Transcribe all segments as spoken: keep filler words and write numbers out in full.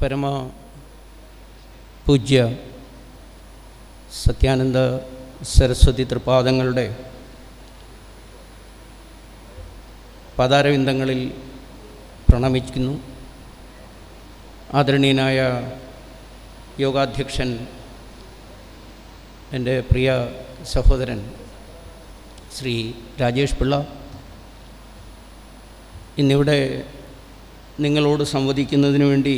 പരമ പൂജ്യ സത്യാനന്ദ സരസ്വതി തൃപാദങ്ങളുടെ പാദാരവിന്ദങ്ങളിൽ പ്രണമിക്കുന്നു. ആദരണീയനായ യോഗാധ്യക്ഷൻ എൻ്റെ പ്രിയ സഹോദരൻ ശ്രീ രാജേഷ് പിള്ള, ഇന്നിവിടെ നിങ്ങളോട് സംവദിക്കുന്നതിന് വേണ്ടി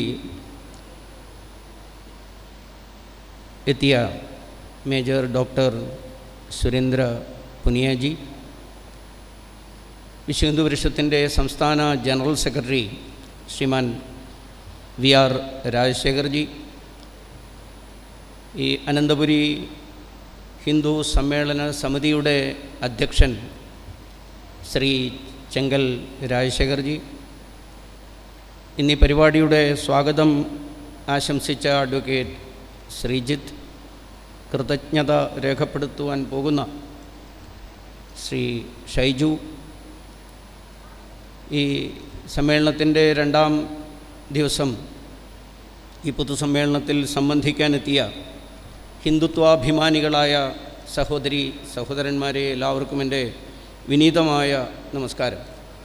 എത്തിയ മേജർ ഡോക്ടർ സുരേന്ദ്ര പുനിയാജി, വിശ്വ ഹിന്ദു പരിഷത്തിൻ്റെ സംസ്ഥാന general secretary Shriman V R രാജശേഖർജി, ഈ അനന്തപുരി ഹിന്ദു സമ്മേളന സമിതിയുടെ അധ്യക്ഷൻ ശ്രീ ചെങ്കൽ രാജശേഖർജി, ഇന്നീ പരിപാടിയുടെ സ്വാഗതം ആശംസിച്ച അഡ്വക്കേറ്റ് ശ്രീജിത്ത്, കൃതജ്ഞത രേഖപ്പെടുത്തുവാൻ പോകുന്ന ശ്രീ ഷൈജു, ഈ സമ്മേളനത്തിൻ്റെ രണ്ടാം ദിവസം ഈ പൊതുസമ്മേളനത്തിൽ സംബന്ധിക്കാനെത്തിയ ഹിന്ദുത്വാഭിമാനികളായ സഹോദരി സഹോദരന്മാരെ, എല്ലാവർക്കും എൻ്റെ വിനീതമായ നമസ്കാരം.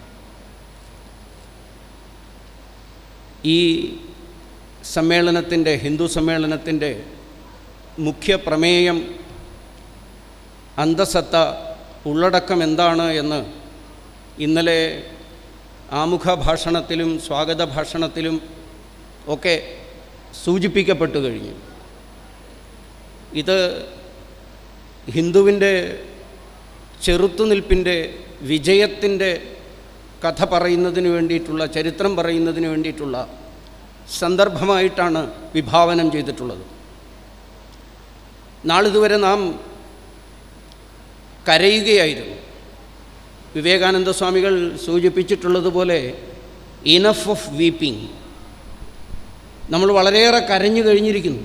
ഈ സമ്മേളനത്തിൻ്റെ ഹിന്ദു സമ്മേളനത്തിൻ്റെ മുഖ്യ പ്രമേയം അന്തസത്ത, ഉള്ളടക്കം എന്താണ് എന്ന് ഇന്നലെ ആമുഖ ഭാഷണത്തിലും സ്വാഗത ഭാഷണത്തിലും ഒക്കെ സൂചിപ്പിക്കപ്പെട്ടു കഴിഞ്ഞു. ഇത് ഹിന്ദുവിൻ്റെ ചെറുത്തുനിൽപ്പിൻ്റെ വിജയത്തിൻ്റെ കഥ പറയുന്നതിന് വേണ്ടിയിട്ടുള്ള, ചരിത്രം പറയുന്നതിന് വേണ്ടിയിട്ടുള്ള സന്ദർഭമായിട്ടാണ് വിഭാവനം ചെയ്തിട്ടുള്ളത്. നാളിതുവരെ നാം കരയുകയായിരുന്നു. വിവേകാനന്ദ സ്വാമികൾ സൂചിപ്പിച്ചിട്ടുള്ളതുപോലെ ഇനഫ് ഓഫ് വീപ്പിംഗ്, നമ്മൾ വളരെയേറെ കരഞ്ഞു കഴിഞ്ഞിരിക്കുന്നു.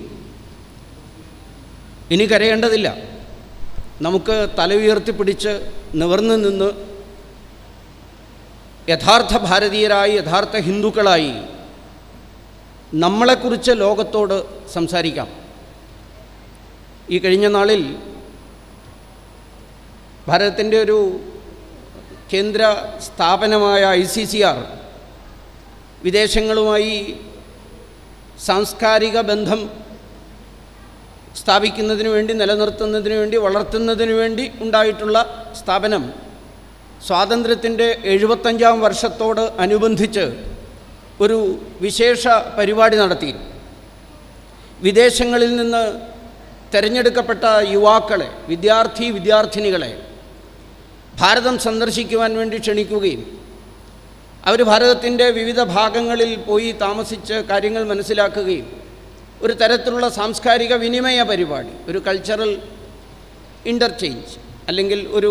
ഇനി കരയേണ്ടതില്ല. നമുക്ക് തല ഉയർത്തിപ്പിടിച്ച് നിവർന്നു നിന്ന് യഥാർത്ഥ ഭാരതീയരായി, യഥാർത്ഥ ഹിന്ദുക്കളായി നമ്മളെക്കുറിച്ച് ലോകത്തോട് സംസാരിക്കാം. ഈ കഴിഞ്ഞ നാളിൽ ഭാരതത്തിൻ്റെ ഒരു കേന്ദ്ര സ്ഥാപനമായ ഐ സി സി ആർ വിദേശങ്ങളുമായി സാംസ്കാരിക ബന്ധം സ്ഥാപിക്കുന്നതിന് വേണ്ടി, നിലനിർത്തുന്നതിന് വേണ്ടി, വളർത്തുന്നതിന് വേണ്ടി ഉണ്ടായിട്ടുള്ള സ്ഥാപനം സ്വാതന്ത്ര്യത്തിൻ്റെ എഴുപത്തഞ്ചാം വർഷത്തോട് അനുബന്ധിച്ച് ഒരു വിശേഷ പരിപാടി നടത്തി. വിദേശങ്ങളിൽ നിന്ന് തിരഞ്ഞെടുക്കപ്പെട്ട യുവാക്കളെ, വിദ്യാർത്ഥി വിദ്യാർത്ഥിനികളെ ഭാരതം സന്ദർശിക്കുവാൻ വേണ്ടി ക്ഷണിക്കുകയും അവർ ഭാരതത്തിൻ്റെ വിവിധ ഭാഗങ്ങളിൽ പോയി താമസിച്ച് കാര്യങ്ങൾ മനസ്സിലാക്കുകയും ഒരു തരത്തിലുള്ള സാംസ്കാരിക വിനിമയ പരിപാടി, ഒരു കൾച്ചറൽ ഇൻ്റർചേഞ്ച് അല്ലെങ്കിൽ ഒരു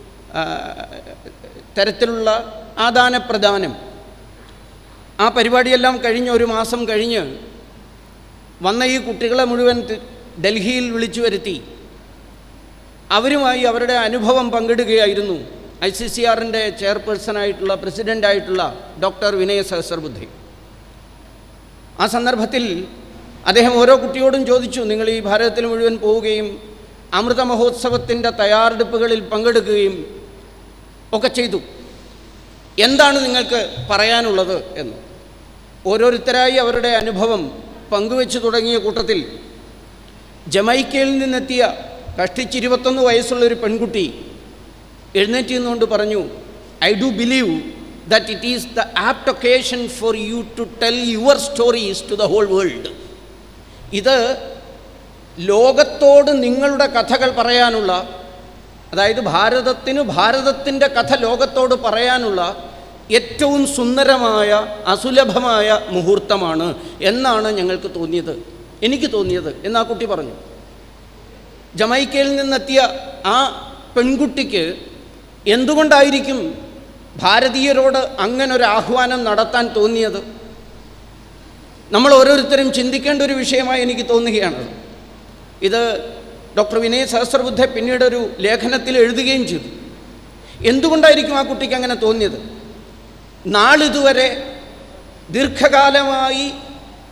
തരത്തിലുള്ള ആദാനപ്രദാനം, ആ പരിപാടിയെല്ലാം കഴിഞ്ഞ് ഒരു മാസം കഴിഞ്ഞ് വന്ന ഈ കുട്ടികളെ മുഴുവൻ ഡൽഹിയിൽ വിളിച്ചു വരുത്തി അവരുമായി അവരുടെ അനുഭവം പങ്കിടുകയായിരുന്നു ഐ സി സി ആറിൻ്റെ ചെയർപേഴ്സണായിട്ടുള്ള, പ്രസിഡൻ്റായിട്ടുള്ള ഡോക്ടർ വിനയ സഹസ്രബുദ്ധെ. ആ സന്ദർഭത്തിൽ അദ്ദേഹം ഓരോ കുട്ടിയോടും ചോദിച്ചു, നിങ്ങൾ ഈ ഭാരതത്തിൽ മുഴുവൻ പോവുകയും അമൃത മഹോത്സവത്തിൻ്റെ തയ്യാറെടുപ്പുകളിൽ പങ്കെടുക്കുകയും ഒക്കെ ചെയ്തു, എന്താണ് നിങ്ങൾക്ക് പറയാനുള്ളത് എന്ന്. ഓരോരുത്തരായി അവരുടെ അനുഭവം പങ്കുവെച്ചു തുടങ്ങിയ കൂട്ടത്തിൽ ജമൈക്കയിൽ നിന്നെത്തിയ കഷ്ടിച്ചിരുപത്തൊന്ന് വയസ്സുള്ളൊരു പെൺകുട്ടി എഴുന്നേറ്റ് നിന്നുകൊണ്ട് പറഞ്ഞു, I do believe that it is the apt occasion for you to tell your stories to the whole world. ഇത് ലോകത്തോട് നിങ്ങളുടെ കഥകൾ പറയാനുള്ള, അതായത് ഭാരതത്തിന് ഭാരതത്തിൻ്റെ കഥ ലോകത്തോട് പറയാനുള്ള ഏറ്റവും സുന്ദരമായ, അസുലഭമായ മുഹൂർത്തമാണ് എന്നാണ് ഞങ്ങൾക്ക് തോന്നിയത്, എനിക്ക് തോന്നിയത് എന്ന് ആ കുട്ടി പറഞ്ഞു. ജമൈക്കയിൽ നിന്നെത്തിയ ആ പെൺകുട്ടിക്ക് എന്തുകൊണ്ടായിരിക്കും ഭാരതീയരോട് അങ്ങനൊരു ആഹ്വാനം നടത്താൻ തോന്നിയത്? നമ്മൾ ഓരോരുത്തരും ചിന്തിക്കേണ്ട ഒരു വിഷയമായി എനിക്ക് തോന്നുകയാണ്. ഇത് ഡോക്ടർ വിനയ സഹസ്രബുദ്ധെ പിന്നീടൊരു ലേഖനത്തിൽ എഴുതുകയും ചെയ്തു. എന്തുകൊണ്ടായിരിക്കും ആ കുട്ടിക്ക് അങ്ങനെ തോന്നിയത്? നാളിതുവരെ ദീർഘകാലമായി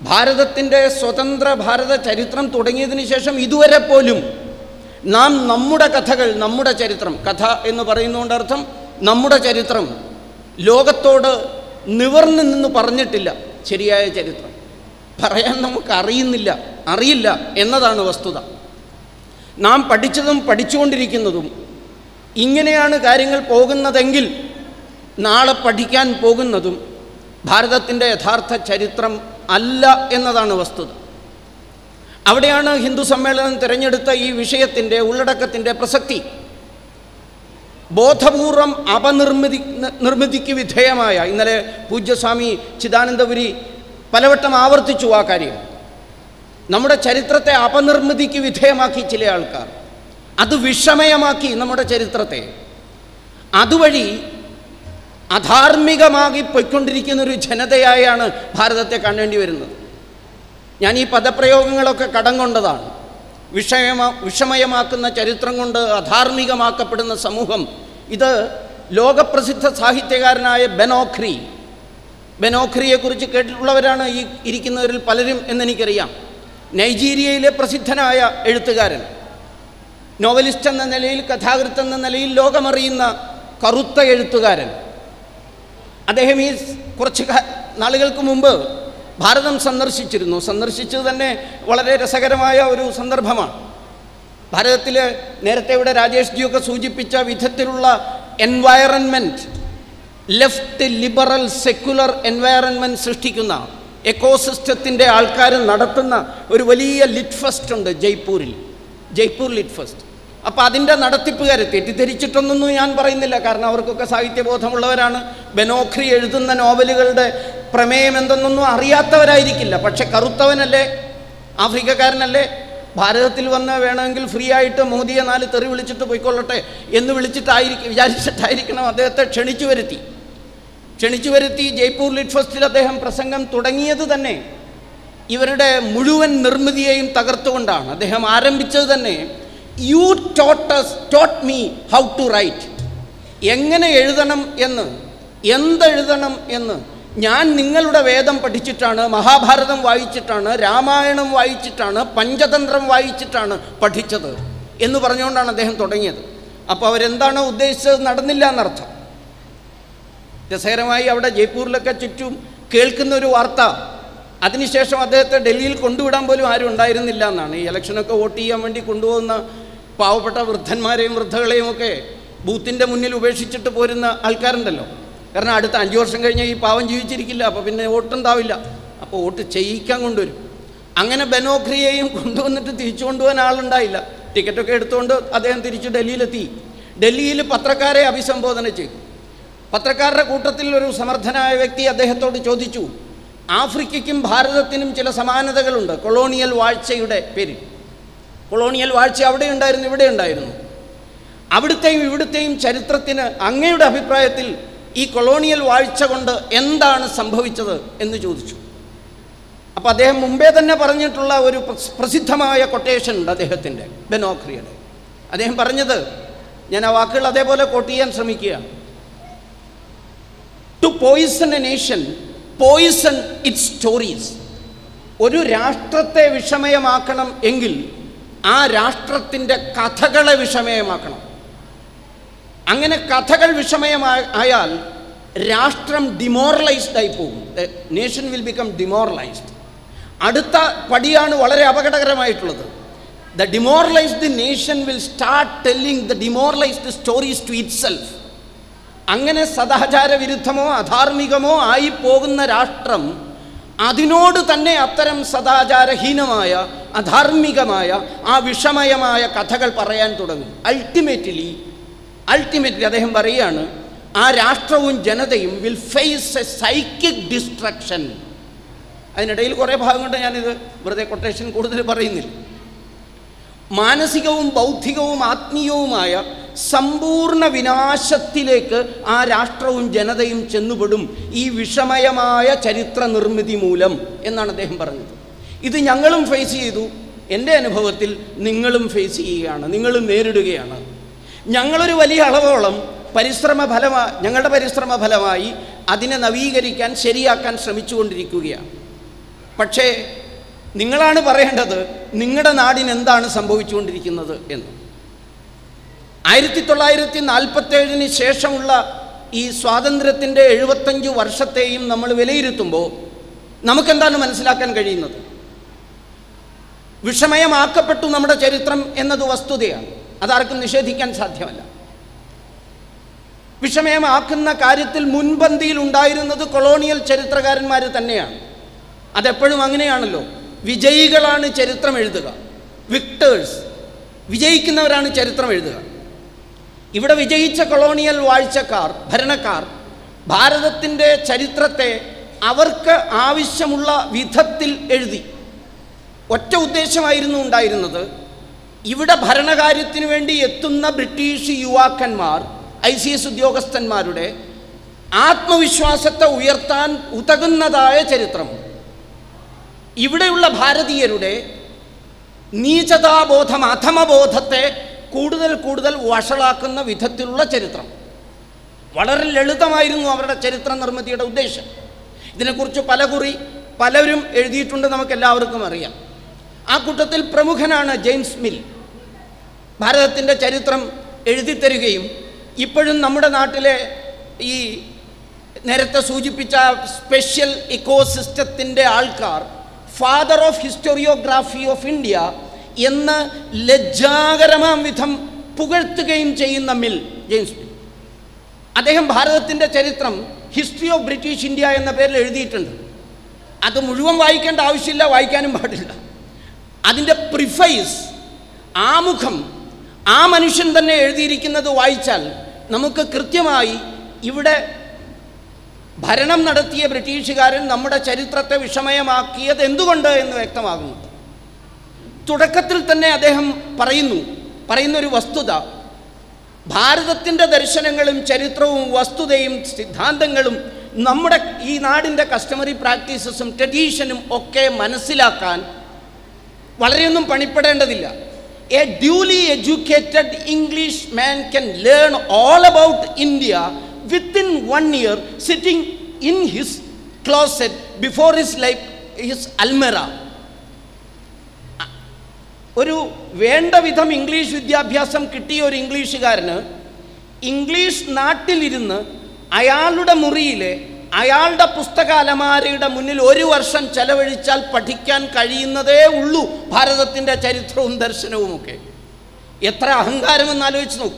ഭാരതത്തിൻ്റെ സ്വതന്ത്ര ഭാരത ചരിത്രം തുടങ്ങിയതിന് ശേഷം ഇതുവരെ പോലും നാം നമ്മുടെ കഥകൾ, നമ്മുടെ ചരിത്രം, കഥ എന്ന് പറയുന്നതുകൊണ്ട് അർത്ഥം നമ്മുടെ ചരിത്രം ലോകത്തോട് നിവർന്നു നിന്ന് പറഞ്ഞിട്ടില്ല. ശരിയായ ചരിത്രം പറയാൻ നമുക്ക് അറിയുന്നില്ല, അറിയില്ല എന്നതാണ് വസ്തുത. നാം പഠിച്ചതും പഠിച്ചുകൊണ്ടിരിക്കുന്നതും ഇങ്ങനെയാണ് കാര്യങ്ങൾ പോകുന്നതെങ്കിൽ നാളെ പഠിക്കാൻ പോകുന്നതും ഭാരതത്തിൻ്റെ യഥാർത്ഥ ചരിത്രം അല്ല എന്നതാണ് വസ്തുത. അവിടെയാണ് ഹിന്ദു സമ്മേളനം തിരഞ്ഞെടുത്ത ഈ വിഷയത്തിൻ്റെ ഉള്ളടക്കത്തിൻ്റെ പ്രസക്തി. ബോധപൂർവം അപനിർമ്മിതി നിർമ്മിതിക്ക് വിധേയമായ, ഇന്നലെ പൂജ്യസ്വാമി ചിദാനന്ദപുരി പലവട്ടം ആവർത്തിച്ചു ആ കാര്യം, നമ്മുടെ ചരിത്രത്തെ അപനിർമ്മിതിക്ക് വിധേയമാക്കി ചില ആൾക്കാർ, അത് വിഷമയമാക്കി നമ്മുടെ ചരിത്രത്തെ, അതുവഴി അധാർമികമാക്കി പൊയ്ക്കൊണ്ടിരിക്കുന്നൊരു ജനതയായാണ് ഭാരതത്തെ കാണേണ്ടി വരുന്നത്. ഞാൻ ഈ പദപ്രയോഗങ്ങളൊക്കെ കടം കൊണ്ടതാണ്. വിഷയമ വിഷമയമാക്കുന്ന ചരിത്രം കൊണ്ട് അധാർമികമാക്കപ്പെടുന്ന സമൂഹം, ഇത് ലോകപ്രസിദ്ധ സാഹിത്യകാരനായ ബെനോഖ്രി, ബെനോഖ്രിയെക്കുറിച്ച് കേട്ടിട്ടുള്ളവരാണ് ഈ ഇരിക്കുന്നവരിൽ പലരും എന്നെനിക്കറിയാം. നൈജീരിയയിലെ പ്രസിദ്ധനായ എഴുത്തുകാരൻ, നോവലിസ്റ്റ് എന്ന നിലയിൽ, കഥാകൃത്ത് എന്ന നിലയിൽ ലോകമറിയുന്ന കറുത്ത എഴുത്തുകാരൻ. അദ്ദേഹം ഈ കുറച്ച് നാളുകൾക്ക് മുമ്പ് ഭാരതം സന്ദർശിച്ചിരുന്നു. സന്ദർശിച്ചത് തന്നെ വളരെ രസകരമായ ഒരു സന്ദർഭമാണ്. ഭാരതത്തിൽ നേരത്തെ ഇവിടെ രാജേഷ് ജിയൊക്കെ സൂചിപ്പിച്ച വിധത്തിലുള്ള environment, left liberal secular environment സൃഷ്ടിക്കുന്ന എക്കോസിസ്റ്റത്തിൻ്റെ ആൾക്കാർ നടത്തുന്ന ഒരു വലിയ ലിറ്റ് ഫെസ്റ്റ് ഉണ്ട് ജയ്പൂരിൽ, ജയ്പൂർ ലിറ്റ് ഫെസ്റ്റ്. അപ്പോൾ അതിൻ്റെ നടത്തിപ്പുകാരെ തെറ്റിദ്ധരിച്ചിട്ടൊന്നും ഞാൻ പറയുന്നില്ല, കാരണം അവർക്കൊക്കെ സാഹിത്യബോധമുള്ളവരാണ്. ബെനോഖ്രി എഴുതുന്ന നോവലുകളുടെ പ്രമേയം എന്തെന്നൊന്നും അറിയാത്തവരായിരിക്കില്ല. പക്ഷെ കറുത്തവനല്ലേ, ആഫ്രിക്കക്കാരനല്ലേ, ഭാരതത്തിൽ വന്ന് വേണമെങ്കിൽ ഫ്രീ ആയിട്ട് മോദിയെ നാല് തെറി വിളിച്ചിട്ട് പോയിക്കൊള്ളട്ടെ എന്ന് വിളിച്ചിട്ടായിരിക്കും വിചാരിച്ചിട്ടായിരിക്കണം അദ്ദേഹത്തെ ക്ഷണിച്ചു വരുത്തി ക്ഷണിച്ചു വരുത്തി ജയ്പൂർ ലിറ്റ് ഫെസ്റ്റിൽ അദ്ദേഹം പ്രസംഗം തുടങ്ങിയത് തന്നെ ഇവരുടെ മുഴുവൻ നിർമ്മിതിയെയും തകർത്തുകൊണ്ടാണ്. അദ്ദേഹം ആരംഭിച്ചത് തന്നെ you taught us taught me how to write, എങ്ങനെ എഴുതണം എന്ന്, എന്തെഴുതണം എന്ന് ഞാൻ നിങ്ങളുടെ വേദം പഠിച്ചിട്ടാണ്, മഹാഭാരതം വായിച്ചിട്ടാണ്, രാമായണം വായിച്ചിട്ടാണ്, പഞ്ചതന്ത്രം വായിച്ചിട്ടാണ് പഠിച്ചത് എന്ന് പറഞ്ഞുകൊണ്ടാണ് അദ്ദേഹം തുടങ്ങിയത്. അപ്പോൾ അവരെന്താണോ ഉദ്ദേശിച്ചത് നടന്നില്ല എന്നർത്ഥം. രസകരമായി അവിടെ ജയ്പൂരിലൊക്കെ ചുറ്റും കേൾക്കുന്ന ഒരു വാർത്ത, അതിനുശേഷം അദ്ദേഹത്തെ ഡൽഹിയിൽ കൊണ്ടുവിടാൻ പോലും ആരും ഉണ്ടായിരുന്നില്ല എന്നാണ്. ഈ ഇലക്ഷനൊക്കെ വോട്ട് ചെയ്യാൻ വേണ്ടി കൊണ്ടുപോകുന്ന പാവപ്പെട്ട വൃദ്ധന്മാരെയും വൃദ്ധകളെയും ഒക്കെ ബൂത്തിൻ്റെ മുന്നിൽ ഉപേക്ഷിച്ചിട്ട് പോരുന്ന ആൾക്കാരുണ്ടല്ലോ. കാരണം അടുത്ത അഞ്ച് വർഷം കഴിഞ്ഞാൽ ഈ പാവം ജീവിച്ചിരിക്കില്ല, അപ്പോൾ പിന്നെ വോട്ടുണ്ടാവില്ല, അപ്പോൾ വോട്ട് ചെയ്യിക്കാൻ കൊണ്ടുവരും. അങ്ങനെ ബെനോഖ്രിയെയും കൊണ്ടുവന്നിട്ട് തിരിച്ചു കൊണ്ടുപോകാൻ ആളുണ്ടായില്ല. ടിക്കറ്റൊക്കെ എടുത്തുകൊണ്ട് അദ്ദേഹം തിരിച്ച് ഡൽഹിയിലെത്തി. ഡൽഹിയിൽ പത്രക്കാരെ അഭിസംബോധന ചെയ്തു. പത്രക്കാരുടെ കൂട്ടത്തിൽ ഒരു സമർത്ഥനായ വ്യക്തി അദ്ദേഹത്തോട് ചോദിച്ചു, ആഫ്രിക്കയ്ക്കും ഭാരതത്തിനും ചില സമാനതകളുണ്ട് കൊളോണിയൽ വാഴ്ചയുടെ പേരിൽ. കൊളോണിയൽ വാഴ്ച അവിടെ ഉണ്ടായിരുന്നു, ഇവിടെ ഉണ്ടായിരുന്നു. അവിടുത്തെയും ഇവിടുത്തെയും ചരിത്രത്തിന് അങ്ങയുടെ അഭിപ്രായത്തിൽ ഈ കൊളോണിയൽ വാഴ്ച കൊണ്ട് എന്താണ് സംഭവിച്ചത് എന്ന് ചോദിച്ചു. അപ്പോൾ അദ്ദേഹം മുമ്പേ തന്നെ പറഞ്ഞിട്ടുള്ള ഒരു പ്രസിദ്ധമായ കൊട്ടേഷൻ ഉണ്ട് അദ്ദേഹത്തിൻ്റെ, ബെനോഖ്രിയുടെ. അദ്ദേഹം പറഞ്ഞത്, ഞാൻ ആ വാക്കുകൾ അതേപോലെ കോട്ട് ചെയ്യാൻ ശ്രമിക്കുകയാണ്. To poison a nation, poison its stories. ഒരു രാഷ്ട്രത്തെ വിഷമയമാക്കണം എങ്കിൽ ആ രാഷ്ട്രത്തിൻ്റെ കഥകളെ വിഷമയമാക്കണം. അങ്ങനെ കഥകൾ വിഷമയമായാൽ രാഷ്ട്രം ഡിമോറലൈസ്ഡ് ആയി പോകും. Nation will become demoralised. അടുത്ത പടിയാണ് വളരെ അപകടകരമായിട്ടുള്ളത്. The demoralised nation will start telling the demoralised stories to itself. അങ്ങനെ സദാചാര വിരുദ്ധമോ അധാർമികമോ ആയി പോകുന്ന രാഷ്ട്രം അതിനോട് തന്നെ അത്തരം സദാചാരഹീനമായ അധാർമികമായ ആ വിഷമയമായ കഥകൾ പറയാൻ തുടങ്ങും. അൾട്ടിമേറ്റ്ലി അൾട്ടിമേറ്റ്ലി അദ്ദേഹം പറയുകയാണ്, ആ രാഷ്ട്രവും ജനതയും will face a psychic destruction. അതിനിടയിൽ കുറേ ഭാഗം കൊണ്ട് ഞാനിത് വെറുതെ കൊട്ടേഷൻ കൂടുതൽ പറയുന്നില്ല. മാനസികവും ബൗദ്ധികവും ആത്മീയവുമായ സമ്പൂർണ്ണ വിനാശത്തിലേക്ക് ആ രാഷ്ട്രവും ജനതയും ചെന്നുപെടും ഈ വിഷമയമായ ചരിത്ര നിർമ്മിതി മൂലം എന്നാണ് അദ്ദേഹം പറഞ്ഞത്. ഇത് ഞങ്ങളും ഫേസ് ചെയ്തു, എൻ്റെ അനുഭവത്തിൽ നിങ്ങളും ഫേസ് ചെയ്യുകയാണ്, നിങ്ങളും നേരിടുകയാണ്. ഞങ്ങളൊരു വലിയ അളവോളം പരിശ്രമ ഫലമായി ഞങ്ങളുടെ പരിശ്രമ ഫലമായി അതിനെ നവീകരിക്കാൻ, ശരിയാക്കാൻ ശ്രമിച്ചുകൊണ്ടിരിക്കുകയാണ്. പക്ഷേ നിങ്ങളാണ് പറയേണ്ടത് നിങ്ങളുടെ നാടിന് എന്താണ് സംഭവിച്ചുകൊണ്ടിരിക്കുന്നത് എന്ന്. ആയിരത്തി തൊള്ളായിരത്തി നാൽപ്പത്തേഴിന് ശേഷമുള്ള ഈ സ്വാതന്ത്ര്യത്തിൻ്റെ എഴുപത്തഞ്ച് വർഷത്തെയും നമ്മൾ വിലയിരുത്തുമ്പോൾ നമുക്കെന്താണ് മനസ്സിലാക്കാൻ കഴിയുന്നത്? വിഷമയമാക്കപ്പെട്ടു നമ്മുടെ ചരിത്രം എന്നത് വസ്തുതയാണ്, അതാർക്കും നിഷേധിക്കാൻ സാധ്യമല്ല. വിഷമയമാക്കുന്ന കാര്യത്തിൽ മുൻപന്തിയിൽ ഉണ്ടായിരുന്നത് കൊളോണിയൽ ചരിത്രകാരന്മാർ തന്നെയാണ്. അതെപ്പോഴും അങ്ങനെയാണല്ലോ. വിജയികളാണ് ചരിത്രം എഴുതുക, വിക്ടേഴ്സ്, വിജയിക്കുന്നവരാണ് ചരിത്രം എഴുതുക. ഇവിടെ വിജയിച്ച കൊളോണിയൽ വാഴ്ചക്കാർ, ഭരണക്കാർ ഭാരതത്തിൻ്റെ ചരിത്രത്തെ അവർക്ക് ആവശ്യമുള്ള വിധത്തിൽ എഴുതി. ഒറ്റ ഉദ്ദേശമായിരുന്നു ഉണ്ടായിരുന്നത്, ഇവിടെ ഭരണകാര്യത്തിന് വേണ്ടി എത്തുന്ന ബ്രിട്ടീഷ് യുവാക്കന്മാർ, ഐ സി എസ് ഉദ്യോഗസ്ഥന്മാരുടെ ആത്മവിശ്വാസത്തെ ഉയർത്താൻ ഉതകുന്നതായ ചരിത്രം, ഇവിടെയുള്ള ഭാരതീയരുടെ നീചതാബോധം, അധമബോധത്തെ കൂടുതൽ കൂടുതൽ വഷളാക്കുന്ന വിധത്തിലുള്ള ചരിത്രം. വളരെ ലളിതമായിരുന്നു അവരുടെ ചരിത്ര നിർമ്മിതിയുടെ ഉദ്ദേശം. ഇതിനെക്കുറിച്ച് പലകുറി പലരും എഴുതിയിട്ടുണ്ട്, നമുക്കെല്ലാവർക്കും അറിയാം. ആ കൂട്ടത്തിൽ പ്രമുഖനാണ് ജെയിംസ് മിൽ. ഭാരതത്തിൻ്റെ ചരിത്രം എഴുതിത്തരികയും ഇപ്പോഴും നമ്മുടെ നാട്ടിലെ ഈ നേരത്തെ സൂചിപ്പിച്ച സ്പെഷ്യൽ ഇക്കോസിസ്റ്റത്തിൻ്റെ ആൾക്കാർ father of historiography of India എന്ന് ലജ്ജാകരമാം വിധം പുകഴ്ത്തുകയും ചെയ്യുന്ന മിൽ, ജെയിംസ് മിൽ, അദ്ദേഹം ഭാരതത്തിൻ്റെ ചരിത്രം ഹിസ്റ്ററി ഓഫ് ബ്രിട്ടീഷ് ഇന്ത്യ എന്ന പേരിൽ എഴുതിയിട്ടുണ്ട്. അത് മുഴുവൻ വായിക്കേണ്ട ആവശ്യമില്ല, വായിക്കാനും പാടില്ല. അതിൻ്റെ പ്രിഫൈസ്, ആമുഖം, ആ മനുഷ്യൻ തന്നെ എഴുതിയിരിക്കുന്നത് വായിച്ചാൽ നമുക്ക് കൃത്യമായി ഇവിടെ ഭരണം നടത്തിയ ബ്രിട്ടീഷുകാരൻ നമ്മുടെ ചരിത്രത്തെ വിഷമയമാക്കിയത് എന്തുകൊണ്ട് എന്ന് വ്യക്തമാകുന്നു. തുടക്കത്തിൽ തന്നെ അദ്ദേഹം പറയുന്നു പറയുന്നൊരു വസ്തുത, ഭാരതത്തിൻ്റെ ദർശനങ്ങളും ചരിത്രവും വസ്തുതയും സിദ്ധാന്തങ്ങളും നമ്മുടെ ഈ നാടിൻ്റെ കസ്റ്റമറി പ്രാക്ടീസസും ട്രഡീഷനും ഒക്കെ മനസ്സിലാക്കാൻ വളരെയൊന്നും പണിപ്പെടേണ്ടതില്ല. A duly educated Englishman can learn all about India within one year sitting in his closet before his life his almirah. ഒരു വേണ്ട വിധം ഇംഗ്ലീഷ് വിദ്യാഭ്യാസം കിട്ടിയ ഒരു ഇംഗ്ലീഷുകാരന് ഇംഗ്ലീഷ് നാട്ടിലിരുന്ന് അയാളുടെ മുറിയിലെ അയാളുടെ പുസ്തക അലമാരയുടെ മുന്നിൽ ഒരു വർഷം ചെലവഴിച്ചാൽ പഠിക്കാൻ കഴിയുന്നതേ ഉള്ളൂ ഭാരതത്തിൻ്റെ ചരിത്രവും ദർശനവുമൊക്കെ. എത്ര അഹങ്കാരമെന്ന് ആലോചിച്ച് നോക്കൂ.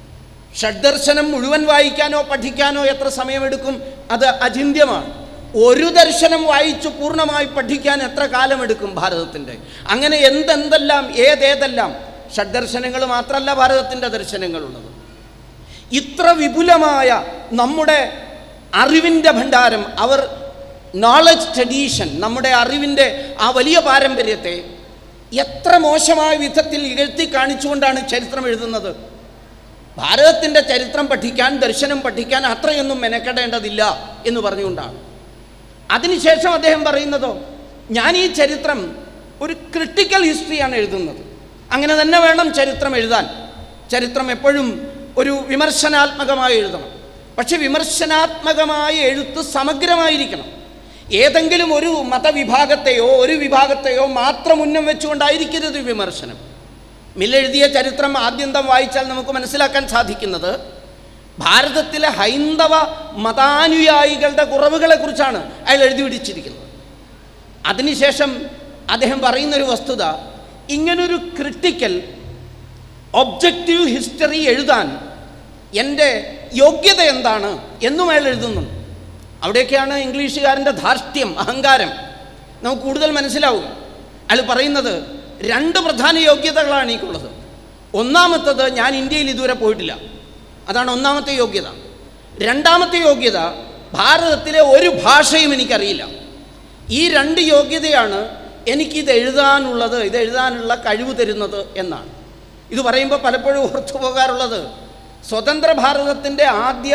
ഷഡ്ദർശനം മുഴുവൻ വായിക്കാനോ പഠിക്കാനോ എത്ര സമയമെടുക്കും? അത് അചിന്യമാണ്. ഒരു ദർശനം വായിച്ചു പൂർണ്ണമായി പഠിക്കാൻ എത്ര കാലമെടുക്കും ഭാരതത്തിൻ്റെ? അങ്ങനെ എന്തെന്തെല്ലാം ഏതേതെല്ലാം ഷഡ്ദർശനങ്ങൾ മാത്രമല്ല ഭാരതത്തിൻ്റെ ദർശനങ്ങളുള്ളത്. ഇത്ര വിപുലമായ നമ്മുടെ അറിവിൻ്റെ ഭണ്ഡാരം, അവർ നോളജ് ട്രഡീഷൻ, നമ്മുടെ അറിവിൻ്റെ ആ വലിയ പാരമ്പര്യത്തെ എത്ര മോശമായ വിധത്തിൽ ഇകഴ്ത്തി കാണിച്ചുകൊണ്ടാണ് ചരിത്രം എഴുതുന്നത്. ഭാരതത്തിൻ്റെ ചരിത്രം പഠിക്കാൻ, ദർശനം പഠിക്കാൻ അത്രയൊന്നും മെനക്കെടേണ്ടതില്ല എന്ന് പറഞ്ഞുകൊണ്ടാണ്. അതിനുശേഷം അദ്ദേഹം പറയുന്നതോ, ഞാൻ ഈ ചരിത്രം ഒരു ക്രിട്ടിക്കൽ ഹിസ്റ്ററിയാണ് എഴുതുന്നത്. അങ്ങനെ തന്നെ വേണം ചരിത്രം എഴുതാൻ. ചരിത്രം എപ്പോഴും ഒരു വിമർശനാത്മകമായി എഴുതണം. പക്ഷെ വിമർശനാത്മകമായ എഴുത്ത് സമഗ്രമായിരിക്കണം. ഏതെങ്കിലും ഒരു മതവിഭാഗത്തെയോ ഒരു വിഭാഗത്തെയോ മാത്രം ഉന്നം വെച്ചുകൊണ്ടായിരിക്കരുത് വിമർശനം. മില്ലെഴുതിയ ചരിത്രം ആദ്യന്തം വായിച്ചാൽ നമുക്ക് മനസ്സിലാക്കാൻ സാധിക്കുന്നത് ഭാരതത്തിലെ ഹൈന്ദവ മതാനുയായികളുടെ കുറവുകളെക്കുറിച്ചാണ് അയാൾ എഴുതി പിടിച്ചിരിക്കുന്നത്. അതിനുശേഷം അദ്ദേഹം പറയുന്നൊരു വസ്തുത, ഇങ്ങനൊരു ക്രിട്ടിക്കൽ ഒബ്ജക്റ്റീവ് ഹിസ്റ്ററി എഴുതാൻ എൻ്റെ യോഗ്യത എന്താണ് എന്നും അയാൾ എഴുതുന്നുണ്ട്. അവിടെയൊക്കെയാണ് ഇംഗ്ലീഷുകാരൻ്റെ ധാർഷ്ട്യം, അഹങ്കാരം നമുക്ക് കൂടുതൽ മനസ്സിലാവുക. അയാൾ പറയുന്നത് രണ്ട് പ്രധാന യോഗ്യതകളാണ് എനിക്കുള്ളത്. ഒന്നാമത്തത്, ഞാൻ ഇന്ത്യയിൽ ഇതുവരെ പോയിട്ടില്ല, അതാണ് ഒന്നാമത്തെ യോഗ്യത. രണ്ടാമത്തെ യോഗ്യത, ഭാരതത്തിലെ ഒരു ഭാഷയും എനിക്കറിയില്ല. ഈ രണ്ട് യോഗ്യതയാണ് എനിക്കിത് എഴുതാനുള്ളത്, ഇത് എഴുതാനുള്ള കഴിവ് തരുന്നത് എന്നാണ്. ഇത് പറയുമ്പോൾ പലപ്പോഴും ഓർത്തു പോകാറുള്ളത്, സ്വതന്ത്ര ഭാരതത്തിൻ്റെ ആദ്യ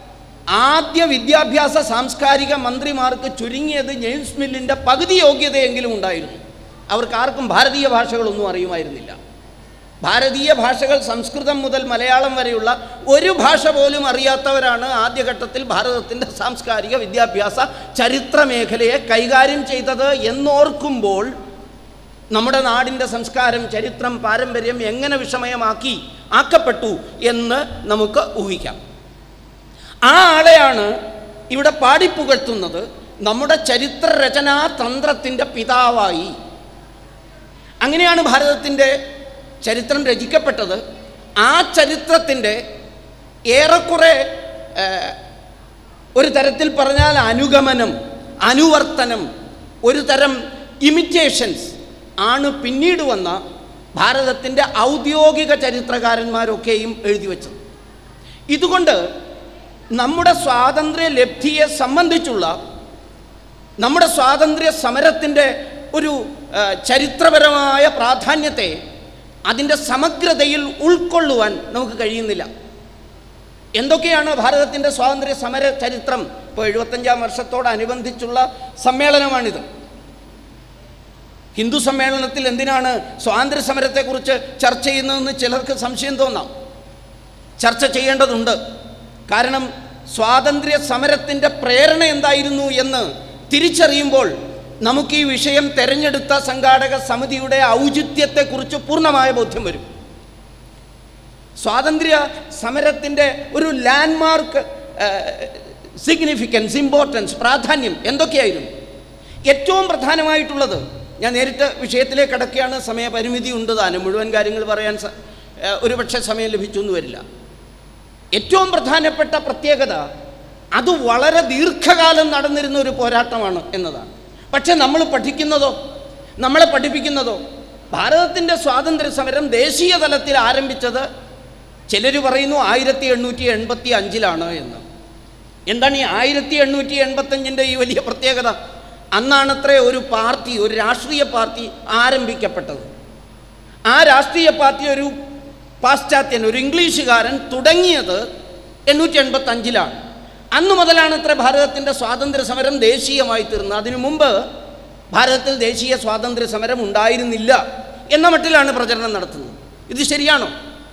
ആദ്യ വിദ്യാഭ്യാസ സാംസ്കാരിക മന്ത്രിമാർക്ക് ചുരുങ്ങിയത് ജെയിംസ് മില്ലിൻ്റെ പകുതി യോഗ്യതയെങ്കിലും ഉണ്ടായിരുന്നു. അവർക്ക് ആർക്കും ഭാരതീയ ഭാഷകളൊന്നും അറിയുമായിരുന്നില്ല. ഭാരതീയ ഭാഷകൾ സംസ്കൃതം മുതൽ മലയാളം വരെയുള്ള ഒരു ഭാഷ പോലും അറിയാത്തവരാണ് ആദ്യഘട്ടത്തിൽ ഭാരതത്തിൻ്റെ സാംസ്കാരിക വിദ്യാഭ്യാസ ചരിത്ര മേഖലയെ കൈകാര്യം ചെയ്തത് എന്നോർക്കുമ്പോൾ നമ്മുടെ നാടിൻ്റെ സംസ്കാരം, ചരിത്രം, പാരമ്പര്യം എങ്ങനെ വിഷമയമാക്കി ആക്കപ്പെട്ടു എന്ന് നമുക്ക് ഊഹിക്കാം. ആ ആളെയാണ് ഇവിടെ പാടിപ്പുകഴ്ത്തുന്നത് നമ്മുടെ ചരിത്ര രചനാ തന്ത്രത്തിൻ്റെ പിതാവായി. അങ്ങനെയാണ് ഭാരതത്തിൻ്റെ ചരിത്രം രചിക്കപ്പെട്ടത്. ആ ചരിത്രത്തിൻ്റെ ഏറെക്കുറെ ഒരു തരത്തിൽ പറഞ്ഞാൽ അനുഗമനം, അനുവർത്തനം, ഒരു തരം ഇമിറ്റേഷൻസ് ആണ് പിന്നീട് വന്ന ഭാരതത്തിൻ്റെ ഔദ്യോഗിക ചരിത്രകാരന്മാരൊക്കെയും എഴുതി വച്ചത്. ഇതുകൊണ്ട് നമ്മുടെ സ്വാതന്ത്ര്യ ലബ്ധിയെ സംബന്ധിച്ചുള്ള നമ്മുടെ സ്വാതന്ത്ര്യ സമരത്തിൻ്റെ ഒരു ചരിത്രപരമായ പ്രാധാന്യത്തെ അതിൻ്റെ സമഗ്രതയിൽ ഉൾക്കൊള്ളുവാൻ നമുക്ക് കഴിയുന്നില്ല. എന്തൊക്കെയാണ് ഭാരതത്തിൻ്റെ സ്വാതന്ത്ര്യ സമര ചരിത്രം? ഇപ്പോൾ എഴുപത്തഞ്ചാം വർഷത്തോടനുബന്ധിച്ചുള്ള സമ്മേളനമാണിത്. ഹിന്ദു സമ്മേളനത്തിൽ എന്തിനാണ് സ്വാതന്ത്ര്യ സമരത്തെക്കുറിച്ച് ചർച്ച ചെയ്യുന്നതെന്ന് ചിലർക്ക് സംശയം തോന്നാം. ചർച്ച ചെയ്യേണ്ടതുണ്ട്. കാരണം സ്വാതന്ത്ര്യ സമരത്തിൻ്റെ പ്രേരണ എന്തായിരുന്നു എന്ന് തിരിച്ചറിയുമ്പോൾ നമുക്ക് ഈ വിഷയം തിരഞ്ഞെടുത്ത സംഘാടക സമിതിയുടെ ഔചിത്യത്തെക്കുറിച്ച് പൂർണ്ണമായ ബോധ്യം വരും. സ്വാതന്ത്ര്യ സമരത്തിൻ്റെ ഒരു ലാൻഡ്മാർക്ക് സിഗ്നിഫിക്കൻസ്, ഇമ്പോർട്ടൻസ്, പ്രാധാന്യം എന്തൊക്കെയായിരുന്നു? ഏറ്റവും പ്രധാനമായിട്ടുള്ളത്, ഞാൻ നേരിട്ട് വിഷയത്തിലേക്ക് കടക്കുകയാണ്, സമയപരിമിതി ഉണ്ട് താനും, മുഴുവൻ കാര്യങ്ങൾ പറയാൻ ഒരുപക്ഷെ സമയം ലഭിച്ചൊന്നും വരില്ല. ഏറ്റവും പ്രധാനപ്പെട്ട പ്രത്യേകത അത് വളരെ ദീർഘകാലം നടന്നിരുന്ന ഒരു പോരാട്ടമാണ് എന്നതാണ്. പക്ഷെ നമ്മൾ പഠിക്കുന്നതോ നമ്മളെ പഠിപ്പിക്കുന്നതോ ഭാരതത്തിൻ്റെ സ്വാതന്ത്ര്യ സമരം ദേശീയ തലത്തിൽ ആരംഭിച്ചത് ചിലർ പറയുന്നു ആയിരത്തി എണ്ണൂറ്റി എൺപത്തി അഞ്ചിലാണ് എന്ന്. എന്താണ് ഈ ആയിരത്തി എണ്ണൂറ്റി എൺപത്തഞ്ചിൻ്റെ ഈ വലിയ പ്രത്യേകത? അന്നാണത്രേ ഒരു പാർട്ടി, ഒരു രാഷ്ട്രീയ പാർട്ടി ആരംഭിക്കപ്പെട്ടത്. ആ രാഷ്ട്രീയ പാർട്ടി ഒരു പാശ്ചാത്യൻ, ഒരു ഇംഗ്ലീഷുകാരൻ തുടങ്ങിയത് എണ്ണൂറ്റി എൺപത്തി അഞ്ചിലാണ്. അന്നു മുതലാണ് അത്ര ഭാരതത്തിൻ്റെ സ്വാതന്ത്ര്യ സമരം ദേശീയമായി തീർന്നത്. അതിനു മുമ്പ് ഭാരതത്തിൽ ദേശീയ സ്വാതന്ത്ര്യ സമരം ഉണ്ടായിരുന്നില്ല എന്ന മട്ടിലാണ് പ്രചരണം നടത്തുന്നത്. ഇത് ശരിയാണോ?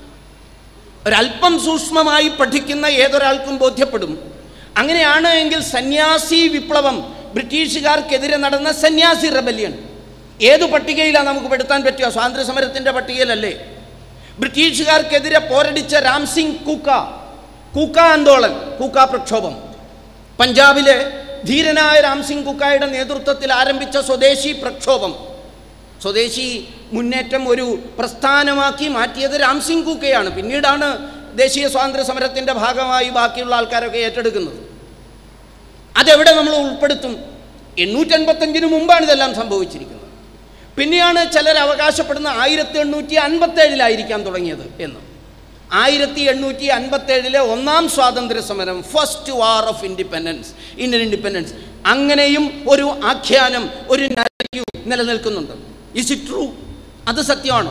ഒരല്പം സൂക്ഷ്മമായി പഠിക്കുന്ന ഏതൊരാൾക്കും ബോധ്യപ്പെടും. അങ്ങനെയാണ് എങ്കിൽ സന്യാസി വിപ്ലവം, ബ്രിട്ടീഷുകാർക്കെതിരെ നടന്ന സന്യാസി റെബല്യൺ ഏതു പട്ടികയിലാണ് നമുക്ക് പെടുത്താൻ പറ്റുക? സ്വാതന്ത്ര്യ സമരത്തിൻ്റെ പട്ടികയിലല്ലേ? ബ്രിട്ടീഷുകാർക്കെതിരെ പോരടിച്ച രാംസിംഗ് കൂക്ക, കൂക്ക ആന്തോളൻ, കൂക്ക പ്രക്ഷോഭം, പഞ്ചാബിലെ ധീരനായ രാംസിംഗ് കൂക്കായുടെ നേതൃത്വത്തിൽ ആരംഭിച്ച സ്വദേശി പ്രക്ഷോഭം, സ്വദേശി മുന്നേറ്റം ഒരു പ്രസ്ഥാനമാക്കി മാറ്റിയത് രാംസിംഗ് കൂക്കയാണ്. പിന്നീടാണ് ദേശീയ സ്വാതന്ത്ര്യ സമരത്തിൻ്റെ ഭാഗമായി ബാക്കിയുള്ള ആൾക്കാരൊക്കെ ഏറ്റെടുക്കുന്നത്. അതെവിടെ നമ്മൾ ഉൾപ്പെടുത്തും? എണ്ണൂറ്റി എൺപത്തഞ്ചിന് മുമ്പാണ് ഇതെല്ലാം സംഭവിച്ചിരിക്കുന്നത്. പിന്നെയാണ് ചിലർ അവകാശപ്പെടുന്ന ആയിരത്തി എണ്ണൂറ്റി അൻപത്തേഴിലായിരിക്കാം തുടങ്ങിയത് എന്ന്. ആയിരത്തി എണ്ണൂറ്റി അൻപത്തേഴിലെ ഒന്നാം സ്വാതന്ത്ര്യ സമരം, first war of independence, Indian independence, അങ്ങനെയും ഒരു ആഖ്യാനം, ഒരു നരേറ്റീവ് നിലനിൽക്കുന്നുണ്ട്. Is it true? അത് സത്യമാണോ?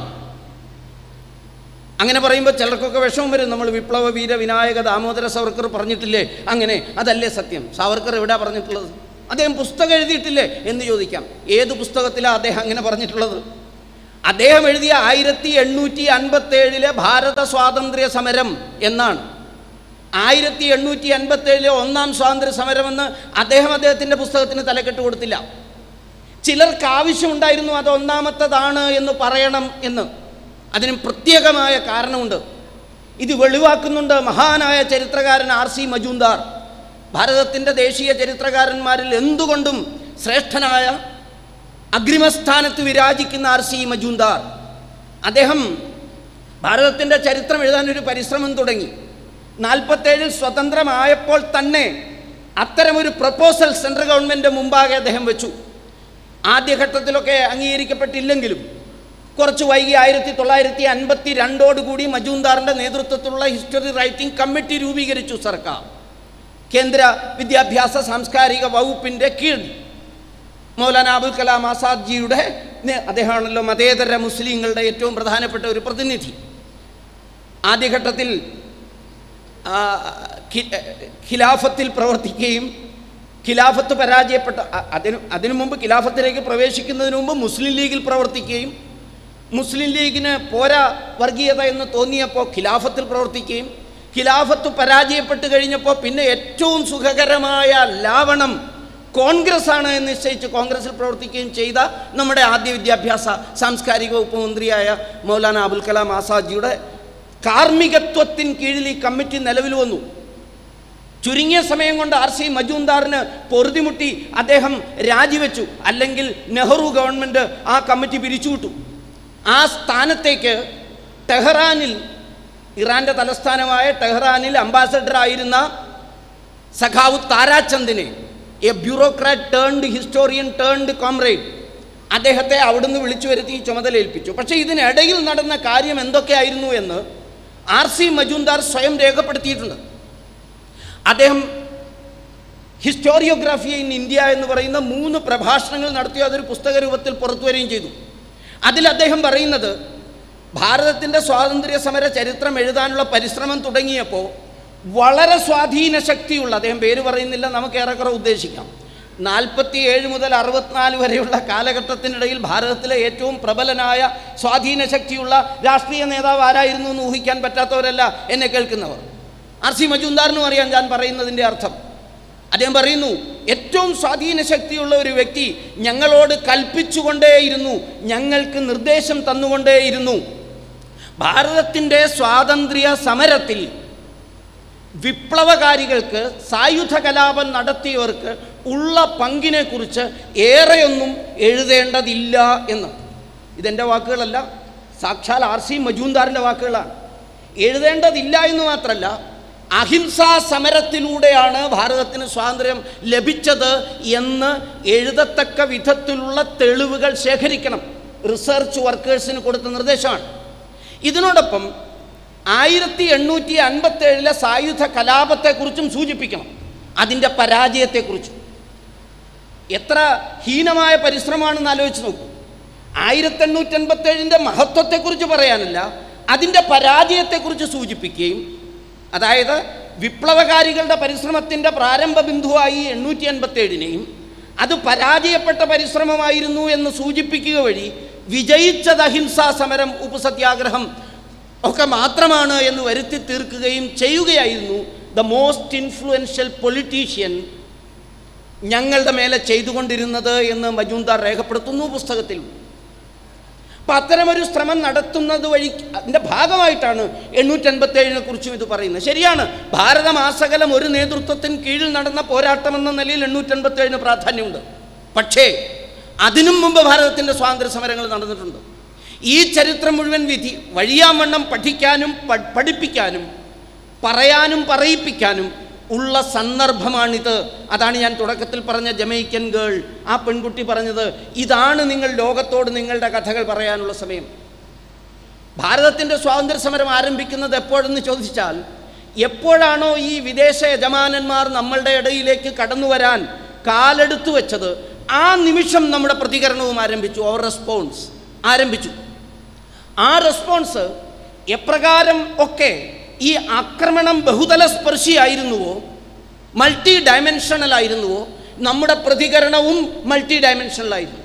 അങ്ങനെ പറയുമ്പോൾ ചിലർക്കൊക്കെ വിഷമം വരും. നമ്മൾ വിപ്ലവ വീര വിനായക ദാമോദര സാവർക്കർ പറഞ്ഞിട്ടില്ലേ അങ്ങനെ? അതല്ലേ സത്യം? സാവർക്കർ എവിടെ പറഞ്ഞിട്ടുള്ളത്? അദ്ദേഹം പുസ്തകം എഴുതിയിട്ടില്ലേ എന്ന് ചോദിക്കാം. ഏത് പുസ്തകത്തിലാണ് അദ്ദേഹം അങ്ങനെ പറഞ്ഞിട്ടുള്ളത്? അദ്ദേഹം എഴുതിയ ആയിരത്തി എണ്ണൂറ്റി അൻപത്തേഴിലെ ഭാരത സ്വാതന്ത്ര്യ സമരം എന്നാണ്. ആയിരത്തി എണ്ണൂറ്റി അൻപത്തേഴിലെ ഒന്നാം സ്വാതന്ത്ര്യ സമരമെന്ന് അദ്ദേഹം അദ്ദേഹത്തിൻ്റെ പുസ്തകത്തിന് തലക്കെട്ട് കൊടുത്തില്ല. ചിലർക്ക് ആവശ്യമുണ്ടായിരുന്നു അത് ഒന്നാമത്തതാണ് എന്ന് പറയണം എന്ന്. അതിന് പ്രത്യേകമായ കാരണമുണ്ട്. ഇത് വെളിവാക്കുന്നുണ്ട് മഹാനായ ചരിത്രകാരൻ ആർ സി മജൂംദാർ. ഭാരതത്തിൻ്റെ ദേശീയ ചരിത്രകാരന്മാരിൽ എന്തുകൊണ്ടും ശ്രേഷ്ഠനായ അഗ്രിമസ്ഥാനത്ത് വിരാജിക്കുന്ന ആർ സി മജൂംദാർ. അദ്ദേഹം ഭാരതത്തിൻ്റെ ചരിത്രം എഴുതാനൊരു പരിശ്രമം തുടങ്ങി. നാൽപ്പത്തേഴിൽ സ്വതന്ത്രമായപ്പോൾ തന്നെ അത്തരമൊരു പ്രപ്പോസൽ സെൻട്രൽ ഗവൺമെൻറ് മുമ്പാകെ അദ്ദേഹം വെച്ചു. ആദ്യഘട്ടത്തിലൊക്കെ അംഗീകരിക്കപ്പെട്ടില്ലെങ്കിലും കുറച്ച് വൈകി ആയിരത്തി തൊള്ളായിരത്തി അൻപത്തി രണ്ടോടുകൂടി മജൂംദാറിൻ്റെ നേതൃത്വത്തിലുള്ള ഹിസ്റ്ററി റൈറ്റിംഗ് കമ്മിറ്റി രൂപീകരിച്ചു സർക്കാർ. കേന്ദ്ര വിദ്യാഭ്യാസ സാംസ്കാരിക വകുപ്പിൻ്റെ കീഴിൽ മൗലാന അബുൽ കലാം ആസാദ് ജിയുടെ, അദ്ദേഹമാണല്ലോ മതേതര മുസ്ലിങ്ങളുടെ ഏറ്റവും പ്രധാനപ്പെട്ട ഒരു പ്രതിനിധി. ആദ്യഘട്ടത്തിൽ ഖിലാഫത്തിൽ പ്രവർത്തിക്കുകയും ഖിലാഫത്ത് പരാജയപ്പെട്ട അതിന് അതിനു മുമ്പ് ഖിലാഫത്തിലേക്ക് പ്രവേശിക്കുന്നതിന് മുമ്പ് മുസ്ലിം ലീഗിൽ പ്രവർത്തിക്കുകയും മുസ്ലിം ലീഗിന് പോരാ വർഗീയത എന്ന് തോന്നിയപ്പോൾ ഖിലാഫത്തിൽ പ്രവർത്തിക്കുകയും ഖിലാഫത്ത് പരാജയപ്പെട്ട് കഴിഞ്ഞപ്പോൾ പിന്നെ ഏറ്റവും സുഖകരമായ ലാവണം കോൺഗ്രസ് ആണ് എന്ന് നിശ്ചയിച്ച് കോൺഗ്രസിൽ പ്രവർത്തിക്കുകയും ചെയ്ത നമ്മുടെ ആദ്യ വിദ്യാഭ്യാസ സാംസ്കാരിക വകുപ്പ് മന്ത്രിയായ മൗലാന അബുൽ കലാം ആസാദ്ജിയുടെ കാർമ്മികത്വത്തിന് കീഴിൽ ഈ കമ്മിറ്റി നിലവിൽ വന്നു. ചുരുങ്ങിയ സമയം കൊണ്ട് ആർ സി മജൂംദാറിന് പൊറുതിമുട്ടി അദ്ദേഹം രാജിവെച്ചു. അല്ലെങ്കിൽ നെഹ്റു ഗവൺമെൻറ് ആ കമ്മിറ്റി പിരിച്ചുവിട്ടു. ആ സ്ഥാനത്തേക്ക് ടെഹ്റാനിൽ, ഇറാൻ്റെ തലസ്ഥാനമായ ടെഹ്റാനിൽ അംബാസഡർ ആയിരുന്ന സഖാവ് താരാചന്ദിനെ, a bureaucrat turned historian turned comrade, അദ്ദേഹത്തെ അവിടുന്ന് വിളിച്ചു വരുത്തി ചുമതലയേൽപ്പിച്ചു. പക്ഷേ ഇതിനിടയിൽ നടന്ന കാര്യം എന്തൊക്കെയായിരുന്നു എന്ന് ആർ സി മജൂംദാർ സ്വയം രേഖപ്പെടുത്തിയിട്ടുണ്ട്. അദ്ദേഹം ഹിസ്റ്റോറിയോഗ്രാഫി ഇൻ ഇന്ത്യ എന്ന് പറയുന്ന മൂന്ന് പ്രഭാഷണങ്ങൾ നടത്തി അതൊരു പുസ്തക രൂപത്തിൽ പുറത്തു വരികയും ചെയ്തു. അതിൽ അദ്ദേഹം പറയുന്നത്, ഭാരതത്തിൻ്റെ സ്വാതന്ത്ര്യ സമര ചരിത്രം എഴുതാനുള്ള പരിശ്രമം തുടങ്ങിയപ്പോൾ വളരെ സ്വാധീന ശക്തിയുള്ള, അദ്ദേഹം പേര് പറയുന്നില്ല, നമുക്ക് ഏറെക്കുറെ ഉദ്ദേശിക്കാം, നാൽപ്പത്തി ഏഴ് മുതൽ അറുപത്തിനാല് വരെയുള്ള കാലഘട്ടത്തിനിടയിൽ ഭാരതത്തിലെ ഏറ്റവും പ്രബലനായ സ്വാധീന ശക്തിയുള്ള രാഷ്ട്രീയ നേതാവ് ആരായിരുന്നു എന്ന് ഊഹിക്കാൻ പറ്റാത്തവരല്ല എന്നെ കേൾക്കുന്നവർ. ആർ സി മജൂംദാറിനും അറിയാം ഞാൻ പറയുന്നതിൻ്റെ അർത്ഥം. അദ്ദേഹം പറയുന്നു, ഏറ്റവും സ്വാധീന ശക്തിയുള്ള ഒരു വ്യക്തി ഞങ്ങളോട് കൽപ്പിച്ചുകൊണ്ടേയിരുന്നു, ഞങ്ങൾക്ക് നിർദ്ദേശം തന്നുകൊണ്ടേയിരുന്നു. ഭാരതത്തിൻ്റെ സ്വാതന്ത്ര്യ സമരത്തിൽ വിപ്ലവകാരികൾക്ക്, സായുധ കലാപം നടത്തിയവർക്ക് ഉള്ള പങ്കിനെക്കുറിച്ച് ഏറെയൊന്നും എഴുതേണ്ടതില്ല എന്ന്. ഇതെൻ്റെ വാക്കുകളല്ല, സാക്ഷാൽ ആർ സി മജൂംദാറിൻ്റെ വാക്കുകളാണ്. എഴുതേണ്ടതില്ല എന്ന് മാത്രമല്ല, അഹിംസാ സമരത്തിലൂടെയാണ് ഭാരതത്തിന് സ്വാതന്ത്ര്യം ലഭിച്ചത് എന്ന് എഴുതത്തക്ക വിധത്തിലുള്ള തെളിവുകൾ ശേഖരിക്കണം. റിസർച്ച് വർക്കേഴ്സിന് കൊടുത്ത നിർദ്ദേശമാണ്. ഇതിനോടൊപ്പം ആയിരത്തി എണ്ണൂറ്റി അൻപത്തേഴിലെ സായുധ കലാപത്തെക്കുറിച്ചും സൂചിപ്പിക്കണം, അതിൻ്റെ പരാജയത്തെക്കുറിച്ചും. എത്ര ഹീനമായ പരിശ്രമമാണെന്ന് ആലോചിച്ച് നോക്കൂ. ആയിരത്തി എണ്ണൂറ്റി അൻപത്തേഴിൻ്റെ മഹത്വത്തെക്കുറിച്ച് പറയാനല്ല, അതിൻ്റെ പരാജയത്തെക്കുറിച്ച് സൂചിപ്പിക്കുകയും, അതായത് വിപ്ലവകാരികളുടെ പരിശ്രമത്തിൻ്റെ പ്രാരംഭ ബിന്ദുവായി എണ്ണൂറ്റി അൻപത്തേഴിനെയും അത് പരാജയപ്പെട്ട പരിശ്രമമായിരുന്നു എന്ന് സൂചിപ്പിക്കുക വഴി വിജയിച്ചത് അഹിംസാ സമരം, ഉപ്പുസത്യാഗ്രഹം ഒക്കെ മാത്രമാണ് എന്ന് വരുത്തി തീർക്കുകയും ചെയ്യുകയായിരുന്നു ദ മോസ്റ്റ് ഇൻഫ്ലുവൻഷ്യൽ പൊളിറ്റീഷ്യൻ ഞങ്ങളുടെ മേലെ ചെയ്തുകൊണ്ടിരുന്നത് എന്ന് മജൂംദാർ രേഖപ്പെടുത്തുന്നു പുസ്തകത്തിൽ. അപ്പം അത്തരമൊരു ശ്രമം നടത്തുന്നത് വഴി അതിൻ്റെ ഭാഗമായിട്ടാണ് എണ്ണൂറ്റി അൻപത്തേഴിനെ കുറിച്ചും ഇത് പറയുന്നത്. ശരിയാണ്, ഭാരതമാസകലം ഒരു നേതൃത്വത്തിന് കീഴിൽ നടന്ന പോരാട്ടമെന്ന നിലയിൽ എണ്ണൂറ്റി അൻപത്തേഴിന് പ്രാധാന്യമുണ്ട്. പക്ഷേ അതിനും മുമ്പ് ഭാരതത്തിൻ്റെ സ്വാതന്ത്ര്യ സമരങ്ങൾ നടന്നിട്ടുണ്ട്. ഈ ചരിത്രം മുഴുവൻ വിധി വഴിയാവണ്ണം പഠിക്കാനും പഠിപ്പിക്കാനും പറയാനും പറയിപ്പിക്കാനും ഉള്ള സന്ദർഭമാണിത്. അതാണ് ഞാൻ തുടക്കത്തിൽ പറഞ്ഞ ജമൈക്കൻ ഗേൾ, ആ പെൺകുട്ടി പറഞ്ഞത്, ഇതാണ് നിങ്ങൾ ലോകത്തോട് നിങ്ങളുടെ കഥകൾ പറയാനുള്ള സമയം. ഭാരതത്തിൻ്റെ സ്വാതന്ത്ര്യ സമരം ആരംഭിക്കുന്നത് എപ്പോഴെന്ന് ചോദിച്ചാൽ, എപ്പോഴാണോ ഈ വിദേശ യജമാനന്മാർ നമ്മളുടെ ഇടയിലേക്ക് കടന്നു വരാൻ കാലെടുത്തു വെച്ചത്, ആ നിമിഷം നമ്മുടെ പ്രതികരണവും ആരംഭിച്ചു. അവർ റെസ്പോൺസ് ആരംഭിച്ചു. ആ റെസ്പോൺസ് എപ്രകാരം ഒക്കെ ഈ ആക്രമണം ബഹുതല സ്പർശിയായിരുന്നുവോ, മൾട്ടി ഡയമെൻഷണലായിരുന്നുവോ, നമ്മുടെ പ്രതികരണവും മൾട്ടി ഡയമെൻഷണലായിരുന്നു.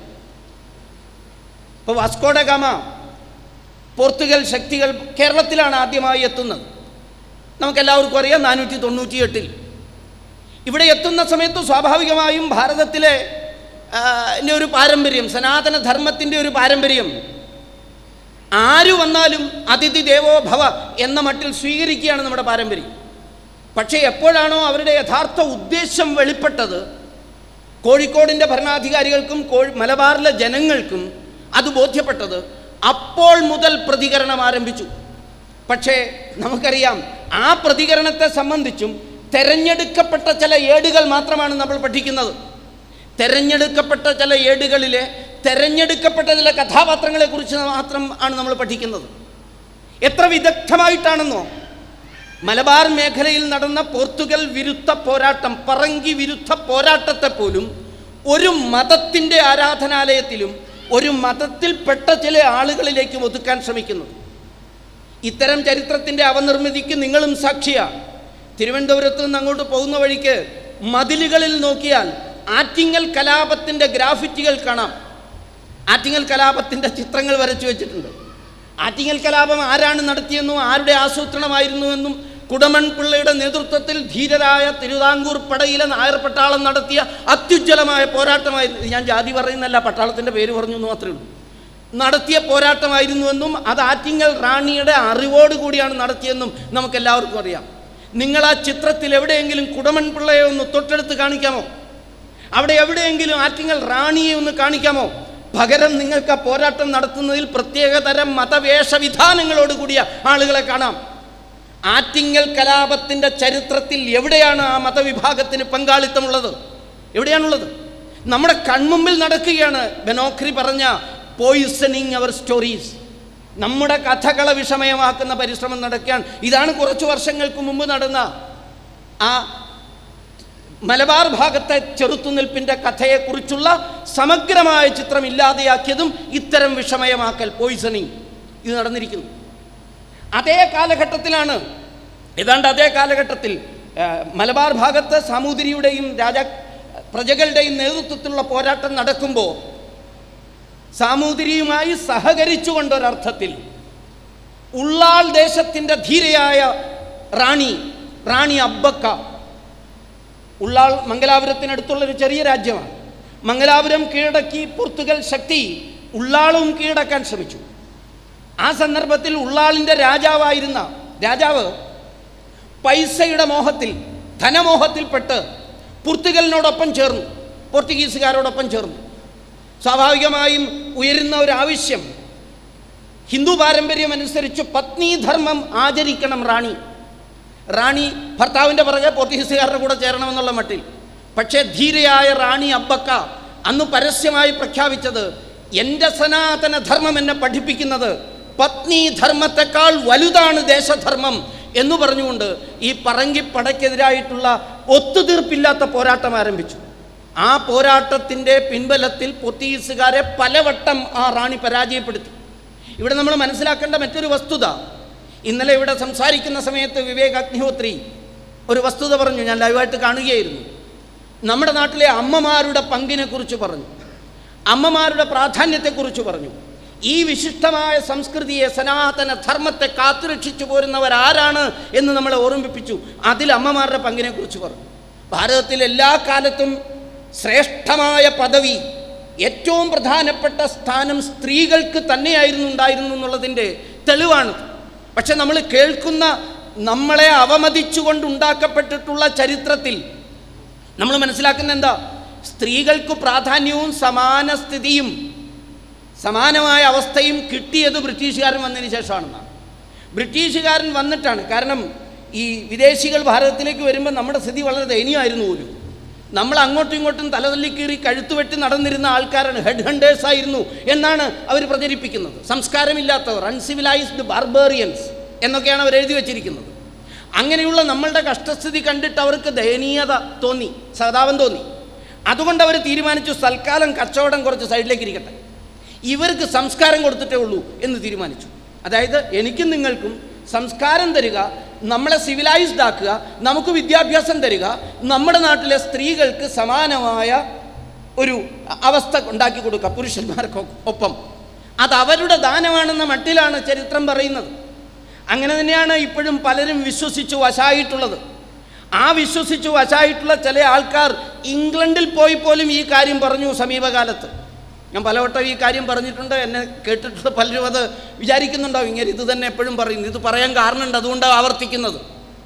ഇപ്പോൾ വാസ്കോ ഡ ഗാമ, പോർത്തുഗൽ ശക്തികൾ കേരളത്തിലാണ് ആദ്യമായി എത്തുന്നത്. നമുക്കെല്ലാവർക്കും അറിയാം, നാനൂറ്റി തൊണ്ണൂറ്റി എട്ടിൽ ഇവിടെ എത്തുന്ന സമയത്ത് സ്വാഭാവികമായും ഭാരതത്തിലെ ഒരു പാരമ്പര്യം, സനാതനധർമ്മത്തിൻ്റെ ഒരു പാരമ്പര്യം, ആര് വന്നാലും അതിഥി ദേവോ ഭവ എന്ന മട്ടിൽ സ്വീകരിക്കുകയാണ് നമ്മുടെ പാരമ്പര്യം. പക്ഷേ എപ്പോഴാണോ അവരുടെ യഥാർത്ഥ ഉദ്ദേശം വെളിപ്പെട്ടത്, കോഴിക്കോടിൻ്റെ ഭരണാധികാരികൾക്കും കോഴി മലബാറിലെ ജനങ്ങൾക്കും അത് ബോധ്യപ്പെട്ടത്, അപ്പോൾ മുതൽ പ്രതികരണം ആരംഭിച്ചു. പക്ഷേ നമുക്കറിയാം, ആ പ്രതികരണത്തെ സംബന്ധിച്ചും തെരഞ്ഞെടുക്കപ്പെട്ട ചില ഏടുകൾ മാത്രമാണ് നമ്മൾ പഠിക്കുന്നത്. തെരഞ്ഞെടുക്കപ്പെട്ട ചില ഏടുകളിലെ തെരഞ്ഞെടുക്കപ്പെട്ട ചില കഥാപാത്രങ്ങളെക്കുറിച്ച് മാത്രം ആണ് നമ്മൾ പഠിക്കുന്നത്. എത്ര വിദഗ്ധമായിട്ടാണെന്നോ മലബാർ മേഖലയിൽ നടന്ന പോർത്തുഗൽ വിരുദ്ധ പോരാട്ടം, പറങ്കി വിരുദ്ധ പോരാട്ടത്തെ പോലും ഒരു മതത്തിൻ്റെ ആരാധനാലയത്തിലും ഒരു മതത്തിൽപ്പെട്ട ചില ആളുകളിലേക്കും ഒതുക്കാൻ ശ്രമിക്കുന്നത്. ഇത്തരം ചരിത്രത്തിൻ്റെ അവനിർമ്മിതിക്ക് നിങ്ങളും സാക്ഷിയാണ്. തിരുവനന്തപുരത്ത് നിന്ന് അങ്ങോട്ട് പോകുന്ന വഴിക്ക് മതിലുകളിൽ നോക്കിയാൽ ആറ്റിങ്ങൽ കലാപത്തിൻ്റെ ഗ്രാഫിറ്റികൾ കാണാം. ആറ്റിങ്ങൽ കലാപത്തിൻ്റെ ചിത്രങ്ങൾ വരച്ചു വെച്ചിട്ടുണ്ട്. ആറ്റിങ്ങൽ കലാപം ആരാണ് നടത്തിയെന്നും ആരുടെ ആസൂത്രണമായിരുന്നുവെന്നും കുടമൺ പിള്ളയുടെ നേതൃത്വത്തിൽ ധീരരായ തിരുവിതാംകൂർ പടയിലെ നായർ പട്ടാളം നടത്തിയ അത്യുജ്വലമായ പോരാട്ടമായിരുന്നു. ഞാൻ ജാതി പറയുന്നല്ല, പട്ടാളത്തിൻ്റെ പേര് പറഞ്ഞു എന്ന് മാത്രമേ ഉള്ളൂ. നടത്തിയ പോരാട്ടമായിരുന്നുവെന്നും അത് ആറ്റിങ്ങൽ റാണിയുടെ അറിവോടുകൂടിയാണ് നടത്തിയെന്നും നമുക്കെല്ലാവർക്കും അറിയാം. നിങ്ങൾ ആ ചിത്രത്തിൽ എവിടെയെങ്കിലും കുടമൺ പിള്ളയെ ഒന്ന് തൊട്ടടുത്ത് കാണിക്കാമോ? അവിടെ എവിടെയെങ്കിലും ആറ്റിങ്ങൽ റാണിയെ ഒന്ന് കാണിക്കാമോ? പകരം നിങ്ങൾക്ക് ആ പോരാട്ടം നടത്തുന്നതിൽ പ്രത്യേകതരം മതവേഷവിധാനങ്ങളോടുകൂടിയ ആളുകളെ കാണാം. ആറ്റിങ്ങൽ കലാപത്തിൻ്റെ ചരിത്രത്തിൽ എവിടെയാണ് ആ മതവിഭാഗത്തിന് പങ്കാളിത്തമുള്ളത്? എവിടെയാണുള്ളത്? നമ്മുടെ കൺമുമ്പിൽ നടക്കുകയാണ്. ബെനോക്രി പറഞ്ഞ പോയിസണിങ് അവർ സ്റ്റോറീസ്, നമ്മുടെ കഥകളെ വിഷമയമാക്കുന്ന പരിശ്രമം നടക്കുകയാണ്. ഇതാണ് കുറച്ച് വർഷങ്ങൾക്ക് മുമ്പ് നടന്ന ആ മലബാർ ഭാഗത്തെ ചെറുത്തുനിൽപ്പിൻ്റെ കഥയെക്കുറിച്ചുള്ള സമഗ്രമായ ചിത്രം ഇല്ലാതെയാക്കിയതും ഇത്തരം വിഷമയമാക്കൽ, പോയിസണിങ്, ഇത് നടന്നിരിക്കുന്നു. അതേ കാലഘട്ടത്തിലാണ്, ഏതാണ്ട് അതേ കാലഘട്ടത്തിൽ മലബാർ ഭാഗത്ത് സാമൂതിരിയുടെയും രാജ പ്രജകളുടെയും നേതൃത്വത്തിലുള്ള പോരാട്ടം നടക്കുമ്പോൾ സാമൂതിരിയുമായി സഹകരിച്ചുകൊണ്ടൊരർത്ഥത്തിൽ ഉള്ളാൾ ദേശത്തിൻ്റെ ധീരയായ റാണി റാണി അബ്ബക്ക, ഉള്ളാൾ മംഗലാപുരത്തിനടുത്തുള്ളൊരു ചെറിയ രാജ്യമാണ്. മംഗലാപുരം കീഴടക്കി പോർത്തുഗൽ ശക്തി ഉള്ളാളും കീഴടക്കാൻ ശ്രമിച്ചു. ആ സന്ദർഭത്തിൽ ഉള്ളാളിൻ്റെ രാജാവായിരുന്ന രാജാവ് പൈസയുടെ മോഹത്തിൽ, ധനമോഹത്തിൽപ്പെട്ട് പോർത്തുഗലിനോടൊപ്പം ചേർന്നു, പോർച്ചുഗീസുകാരോടൊപ്പം ചേർന്നു. സ്വാഭാവികമായും ഉയരുന്ന ഒരാവശ്യം, ഹിന്ദു പാരമ്പര്യം അനുസരിച്ച് പത്നീധർമ്മം ആചരിക്കണം റാണി. റാണി ഭർത്താവിൻ്റെ പുറകെ പോർച്ചുഗീസുകാരുടെ കൂടെ ചേരണമെന്നുള്ള മട്ടിൽ. പക്ഷേ ധീരയായ റാണി അബ്ബക്ക അന്ന് പരസ്യമായി പ്രഖ്യാപിച്ചത്, എൻ്റെ സനാതന ധർമ്മം എന്നെ പഠിപ്പിക്കുന്നത് പത്നീധർമ്മത്തെക്കാൾ വലുതാണ് ദേശധർമ്മം എന്ന് പറഞ്ഞുകൊണ്ട് ഈ പറങ്കിപ്പടയ്ക്കെതിരായിട്ടുള്ള ഒത്തുതീർപ്പില്ലാത്ത പോരാട്ടം ആരംഭിച്ചു. ആ പോരാട്ടത്തിൻ്റെ പിൻബലത്തിൽ പോർച്ചുഗീസുകാരെ പലവട്ടം ആ റാണി പരാജയപ്പെടുത്തി. ഇവിടെ നമ്മൾ മനസ്സിലാക്കേണ്ട മറ്റൊരു വസ്തുത, ഇന്നലെ ഇവിടെ സംസാരിക്കുന്ന സമയത്ത് വിവേക് അഗ്നിഹോത്രി ഒരു വസ്തുത പറഞ്ഞു, ഞാൻ ലൈവായിട്ട് കാണുകയായിരുന്നു. നമ്മുടെ നാട്ടിലെ അമ്മമാരുടെ പങ്കിനെക്കുറിച്ച് പറഞ്ഞു, അമ്മമാരുടെ പ്രാധാന്യത്തെക്കുറിച്ച് പറഞ്ഞു. ഈ വിശിഷ്ടമായ സംസ്കൃതിയെ, സനാതന ധർമ്മത്തെ കാത്തുരക്ഷിച്ചു പോരുന്നവരാരാണ് എന്ന് നമ്മളെ ഓർമ്മിപ്പിച്ചു. അതിൽ അമ്മമാരുടെ പങ്കിനെക്കുറിച്ച് പറഞ്ഞു. ഭാരതത്തിൽ എല്ലാ കാലത്തും ശ്രേഷ്ഠമായ പദവി, ഏറ്റവും പ്രധാനപ്പെട്ട സ്ഥാനം സ്ത്രീകൾക്ക് തന്നെയായിരുന്നു ഉണ്ടായിരുന്നു എന്നുള്ളതിൻ്റെ തെളിവാണ്. പക്ഷെ നമ്മൾ കേൾക്കുന്ന, നമ്മളെ അവമതിച്ചുകൊണ്ടുണ്ടാക്കപ്പെട്ടിട്ടുള്ള ചരിത്രത്തിൽ നമ്മൾ മനസ്സിലാക്കുന്ന എന്താ? സ്ത്രീകൾക്ക് പ്രാധാന്യവും സമാന സ്ഥിതിയും സമാനമായ അവസ്ഥയും കിട്ടിയത് ബ്രിട്ടീഷുകാരൻ വന്നതിന് ശേഷമാണെന്നാണ്. ബ്രിട്ടീഷുകാരൻ വന്നിട്ടാണ്. കാരണം ഈ വിദേശികൾ ഭാരതത്തിലേക്ക് വരുമ്പോൾ നമ്മുടെ സ്ഥിതി വളരെ ദയനീയമായിരുന്നു പോലും. നമ്മൾ അങ്ങോട്ടും ഇങ്ങോട്ടും തലതല്ലിക്കീറി കഴുത്തുവെട്ടി നടന്നിരുന്ന ആൾക്കാരാണ്, ഹെഡ് ഹണ്ടേഴ്സ് ആയിരുന്നു എന്നാണ് അവർ പ്രചരിപ്പിക്കുന്നത്. സംസ്കാരമില്ലാത്തവർ, അൺസിവിലൈസ്ഡ് ബാർബേറിയൻസ് എന്നൊക്കെയാണ് അവർ എഴുതി വച്ചിരിക്കുന്നത്. അങ്ങനെയുള്ള നമ്മളുടെ കഷ്ടസ്ഥിതി കണ്ടിട്ട് അവർക്ക് ദയനീയത തോന്നി, സഹതാപം തോന്നി. അതുകൊണ്ട് അവർ തീരുമാനിച്ചു, തൽക്കാലം കച്ചവടം കുറച്ച് സൈഡിലേക്ക് ഇരിക്കട്ടെ, ഇവർക്ക് സംസ്കാരം കൊടുത്തിട്ടേ ഉള്ളൂ എന്ന് തീരുമാനിച്ചു. അതായത് എനിക്കും നിങ്ങൾക്കും സംസ്കാരം തരിക, നമ്മളെ സിവിലൈസ്ഡ് ആക്കുക, നമുക്ക് വിദ്യാഭ്യാസം തരിക, നമ്മുടെ നാട്ടിലെ സ്ത്രീകൾക്ക് സമാനമായ ഒരു അവസ്ഥ ഉണ്ടാക്കി കൊടുക്കുക പുരുഷന്മാർക്ക് ഒപ്പം. അത് അവരുടെ ദാനമാണെന്ന മട്ടിലാണ് ചരിത്രം പറയുന്നത്. അങ്ങനെ തന്നെയാണ് ഇപ്പോഴും പലരും വിശ്വസിച്ച് വശായിട്ടുള്ളത്. ആ വിശ്വസിച്ച് വശായിട്ടുള്ള ചില ആൾക്കാർ ഇംഗ്ലണ്ടിൽ പോയി പോലും ഈ കാര്യം പറഞ്ഞു സമീപകാലത്ത്. ഞാൻ പലവട്ടം ഈ കാര്യം പറഞ്ഞിട്ടുണ്ട്, എന്നെ കേട്ടിട്ടുള്ള പലരും അത് വിചാരിക്കുന്നുണ്ടാവും, ഇങ്ങനെ ഇത് തന്നെ എപ്പോഴും പറയുന്നു. ഇത് പറയാൻ കാരണമുണ്ട്, അതുകൊണ്ടാണ് ആവർത്തിക്കുന്നത്.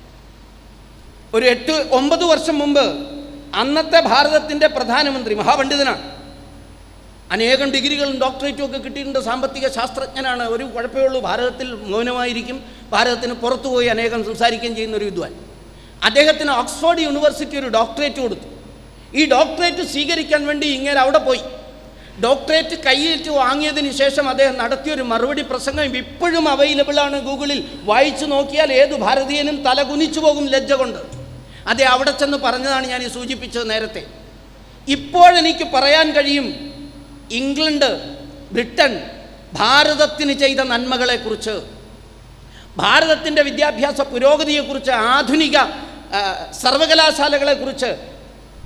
ഒരു എട്ട് ഒമ്പത് വർഷം മുമ്പ് അന്നത്തെ ഭാരതത്തിൻ്റെ പ്രധാനമന്ത്രി മഹാപണ്ഡിതനാണ്, അനേകം ഡിഗ്രികളും ഡോക്ടറേറ്റും ഒക്കെ കിട്ടിയിട്ടുണ്ട്, സാമ്പത്തിക ശാസ്ത്രജ്ഞനാണ്. ഒരു കുഴപ്പമേ ഉള്ളൂ, ഭാരതത്തിൽ മൗനമായിരിക്കും, ഭാരതത്തിന് പുറത്തുപോയി അനേകം സംസാരിക്കുകയും ചെയ്യുന്ന ഒരു വിദ്വാൻ. അദ്ദേഹത്തിന് ഓക്സ്ഫോർഡ് യൂണിവേഴ്സിറ്റി ഒരു ഡോക്ടറേറ്റ് കൊടുത്തു. ഈ ഡോക്ടറേറ്റ് സ്വീകരിക്കാൻ വേണ്ടി ഇങ്ങനെ അവിടെ പോയി. ഡോക്ടറേറ്റ് കയ്യേറ്റ് വാങ്ങിയതിന് ശേഷം അദ്ദേഹം നടത്തിയൊരു മറുപടി പ്രസംഗം ഇപ്പോഴും അവൈലബിളാണ് ഗൂഗിളിൽ. വായിച്ചു നോക്കിയാൽ ഏതു ഭാരതീയനും തല കുനിച്ചു പോകും ലജ്ജ കൊണ്ട്. അതേ അവിടെ ചെന്ന് പറഞ്ഞതാണ് ഞാൻ ഈ സൂചിപ്പിച്ചത് നേരത്തെ. ഇപ്പോഴെനിക്ക് പറയാൻ കഴിയും, ഇംഗ്ലണ്ട്, ബ്രിട്ടൻ ഭാരതത്തിന് ചെയ്ത നന്മകളെക്കുറിച്ച്, ഭാരതത്തിൻ്റെ വിദ്യാഭ്യാസ പുരോഗതിയെക്കുറിച്ച്, ആധുനിക സർവകലാശാലകളെക്കുറിച്ച്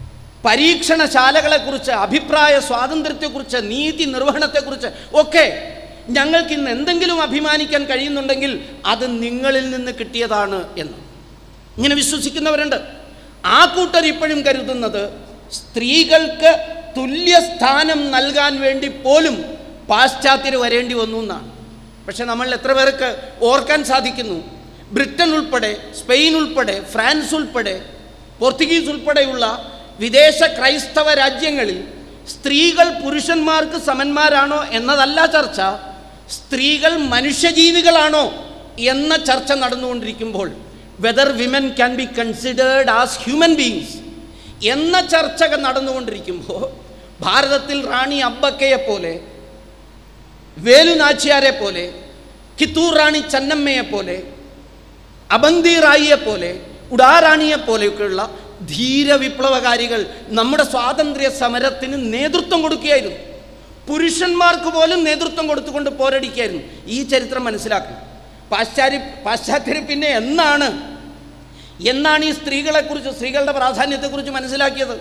പരീക്ഷണശാലകളെക്കുറിച്ച്, അഭിപ്രായ സ്വാതന്ത്ര്യത്തെക്കുറിച്ച്, നീതി നിർവഹണത്തെക്കുറിച്ച് ഒക്കെ ഞങ്ങൾക്ക് ഇന്ന് എന്തെങ്കിലും അഭിമാനിക്കാൻ കഴിയുന്നുണ്ടെങ്കിൽ അത് നിങ്ങളിൽ നിന്ന് കിട്ടിയതാണ് എന്ന് ഇങ്ങനെ വിശ്വസിക്കുന്നവരുണ്ട്. ആ കൂട്ടർ ഇപ്പോഴും കരുതുന്നത് സ്ത്രീകൾക്ക് തുല്യസ്ഥാനം നൽകാൻ വേണ്ടി പോലും പാശ്ചാത്യർ വരേണ്ടി വന്നു എന്നാണ്. പക്ഷെ നമ്മൾ എത്ര പേർക്ക് ഓർക്കാൻ സാധിക്കുന്നു, ബ്രിട്ടൻ ഉൾപ്പെടെ, സ്പെയിൻ ഉൾപ്പെടെ, ഫ്രാൻസ് ഉൾപ്പെടെ, പോർച്ചുഗീസ് ഉൾപ്പെടെയുള്ള വിദേശ ക്രൈസ്തവ രാജ്യങ്ങളിൽ സ്ത്രീകൾ പുരുഷന്മാർക്ക് സമന്മാരാണോ എന്നതല്ല ചർച്ച, സ്ത്രീകൾ മനുഷ്യജീവികളാണോ എന്ന ചർച്ച നടന്നുകൊണ്ടിരിക്കുമ്പോൾ whether women can be considered as human beings എന്ന ചർച്ച നടന്നുകൊണ്ടിരിക്കുമ്പോൾ ഭാരതത്തിൽ റാണി അബ്ബക്കയെ പോലെ, വേലു നാച്ചിയാരെ പോലെ, കിത്തൂർ റാണി ചന്നമ്മയെ പോലെ, അബന്തി റായിയെ പോലെ, ഉഡാറാണിയെ പോലെയൊക്കെയുള്ള ധീര വിപ്ലവകാരികൾ നമ്മുടെ സ്വാതന്ത്ര്യ സമരത്തിന് നേതൃത്വം കൊടുക്കുകയായിരുന്നു. പുരുഷന്മാർക്ക് പോലും നേതൃത്വം കൊടുത്തുകൊണ്ട് പോരടിക്കുകയായിരുന്നു. ഈ ചരിത്രം മനസ്സിലാക്കണം. പാശ്ചാത്യ പാശ്ചാത്യർ പിന്നെ എന്നാണ് എന്നാണ് ഈ സ്ത്രീകളെക്കുറിച്ച്, സ്ത്രീകളുടെ പ്രാധാന്യത്തെക്കുറിച്ച് മനസ്സിലാക്കിയത്?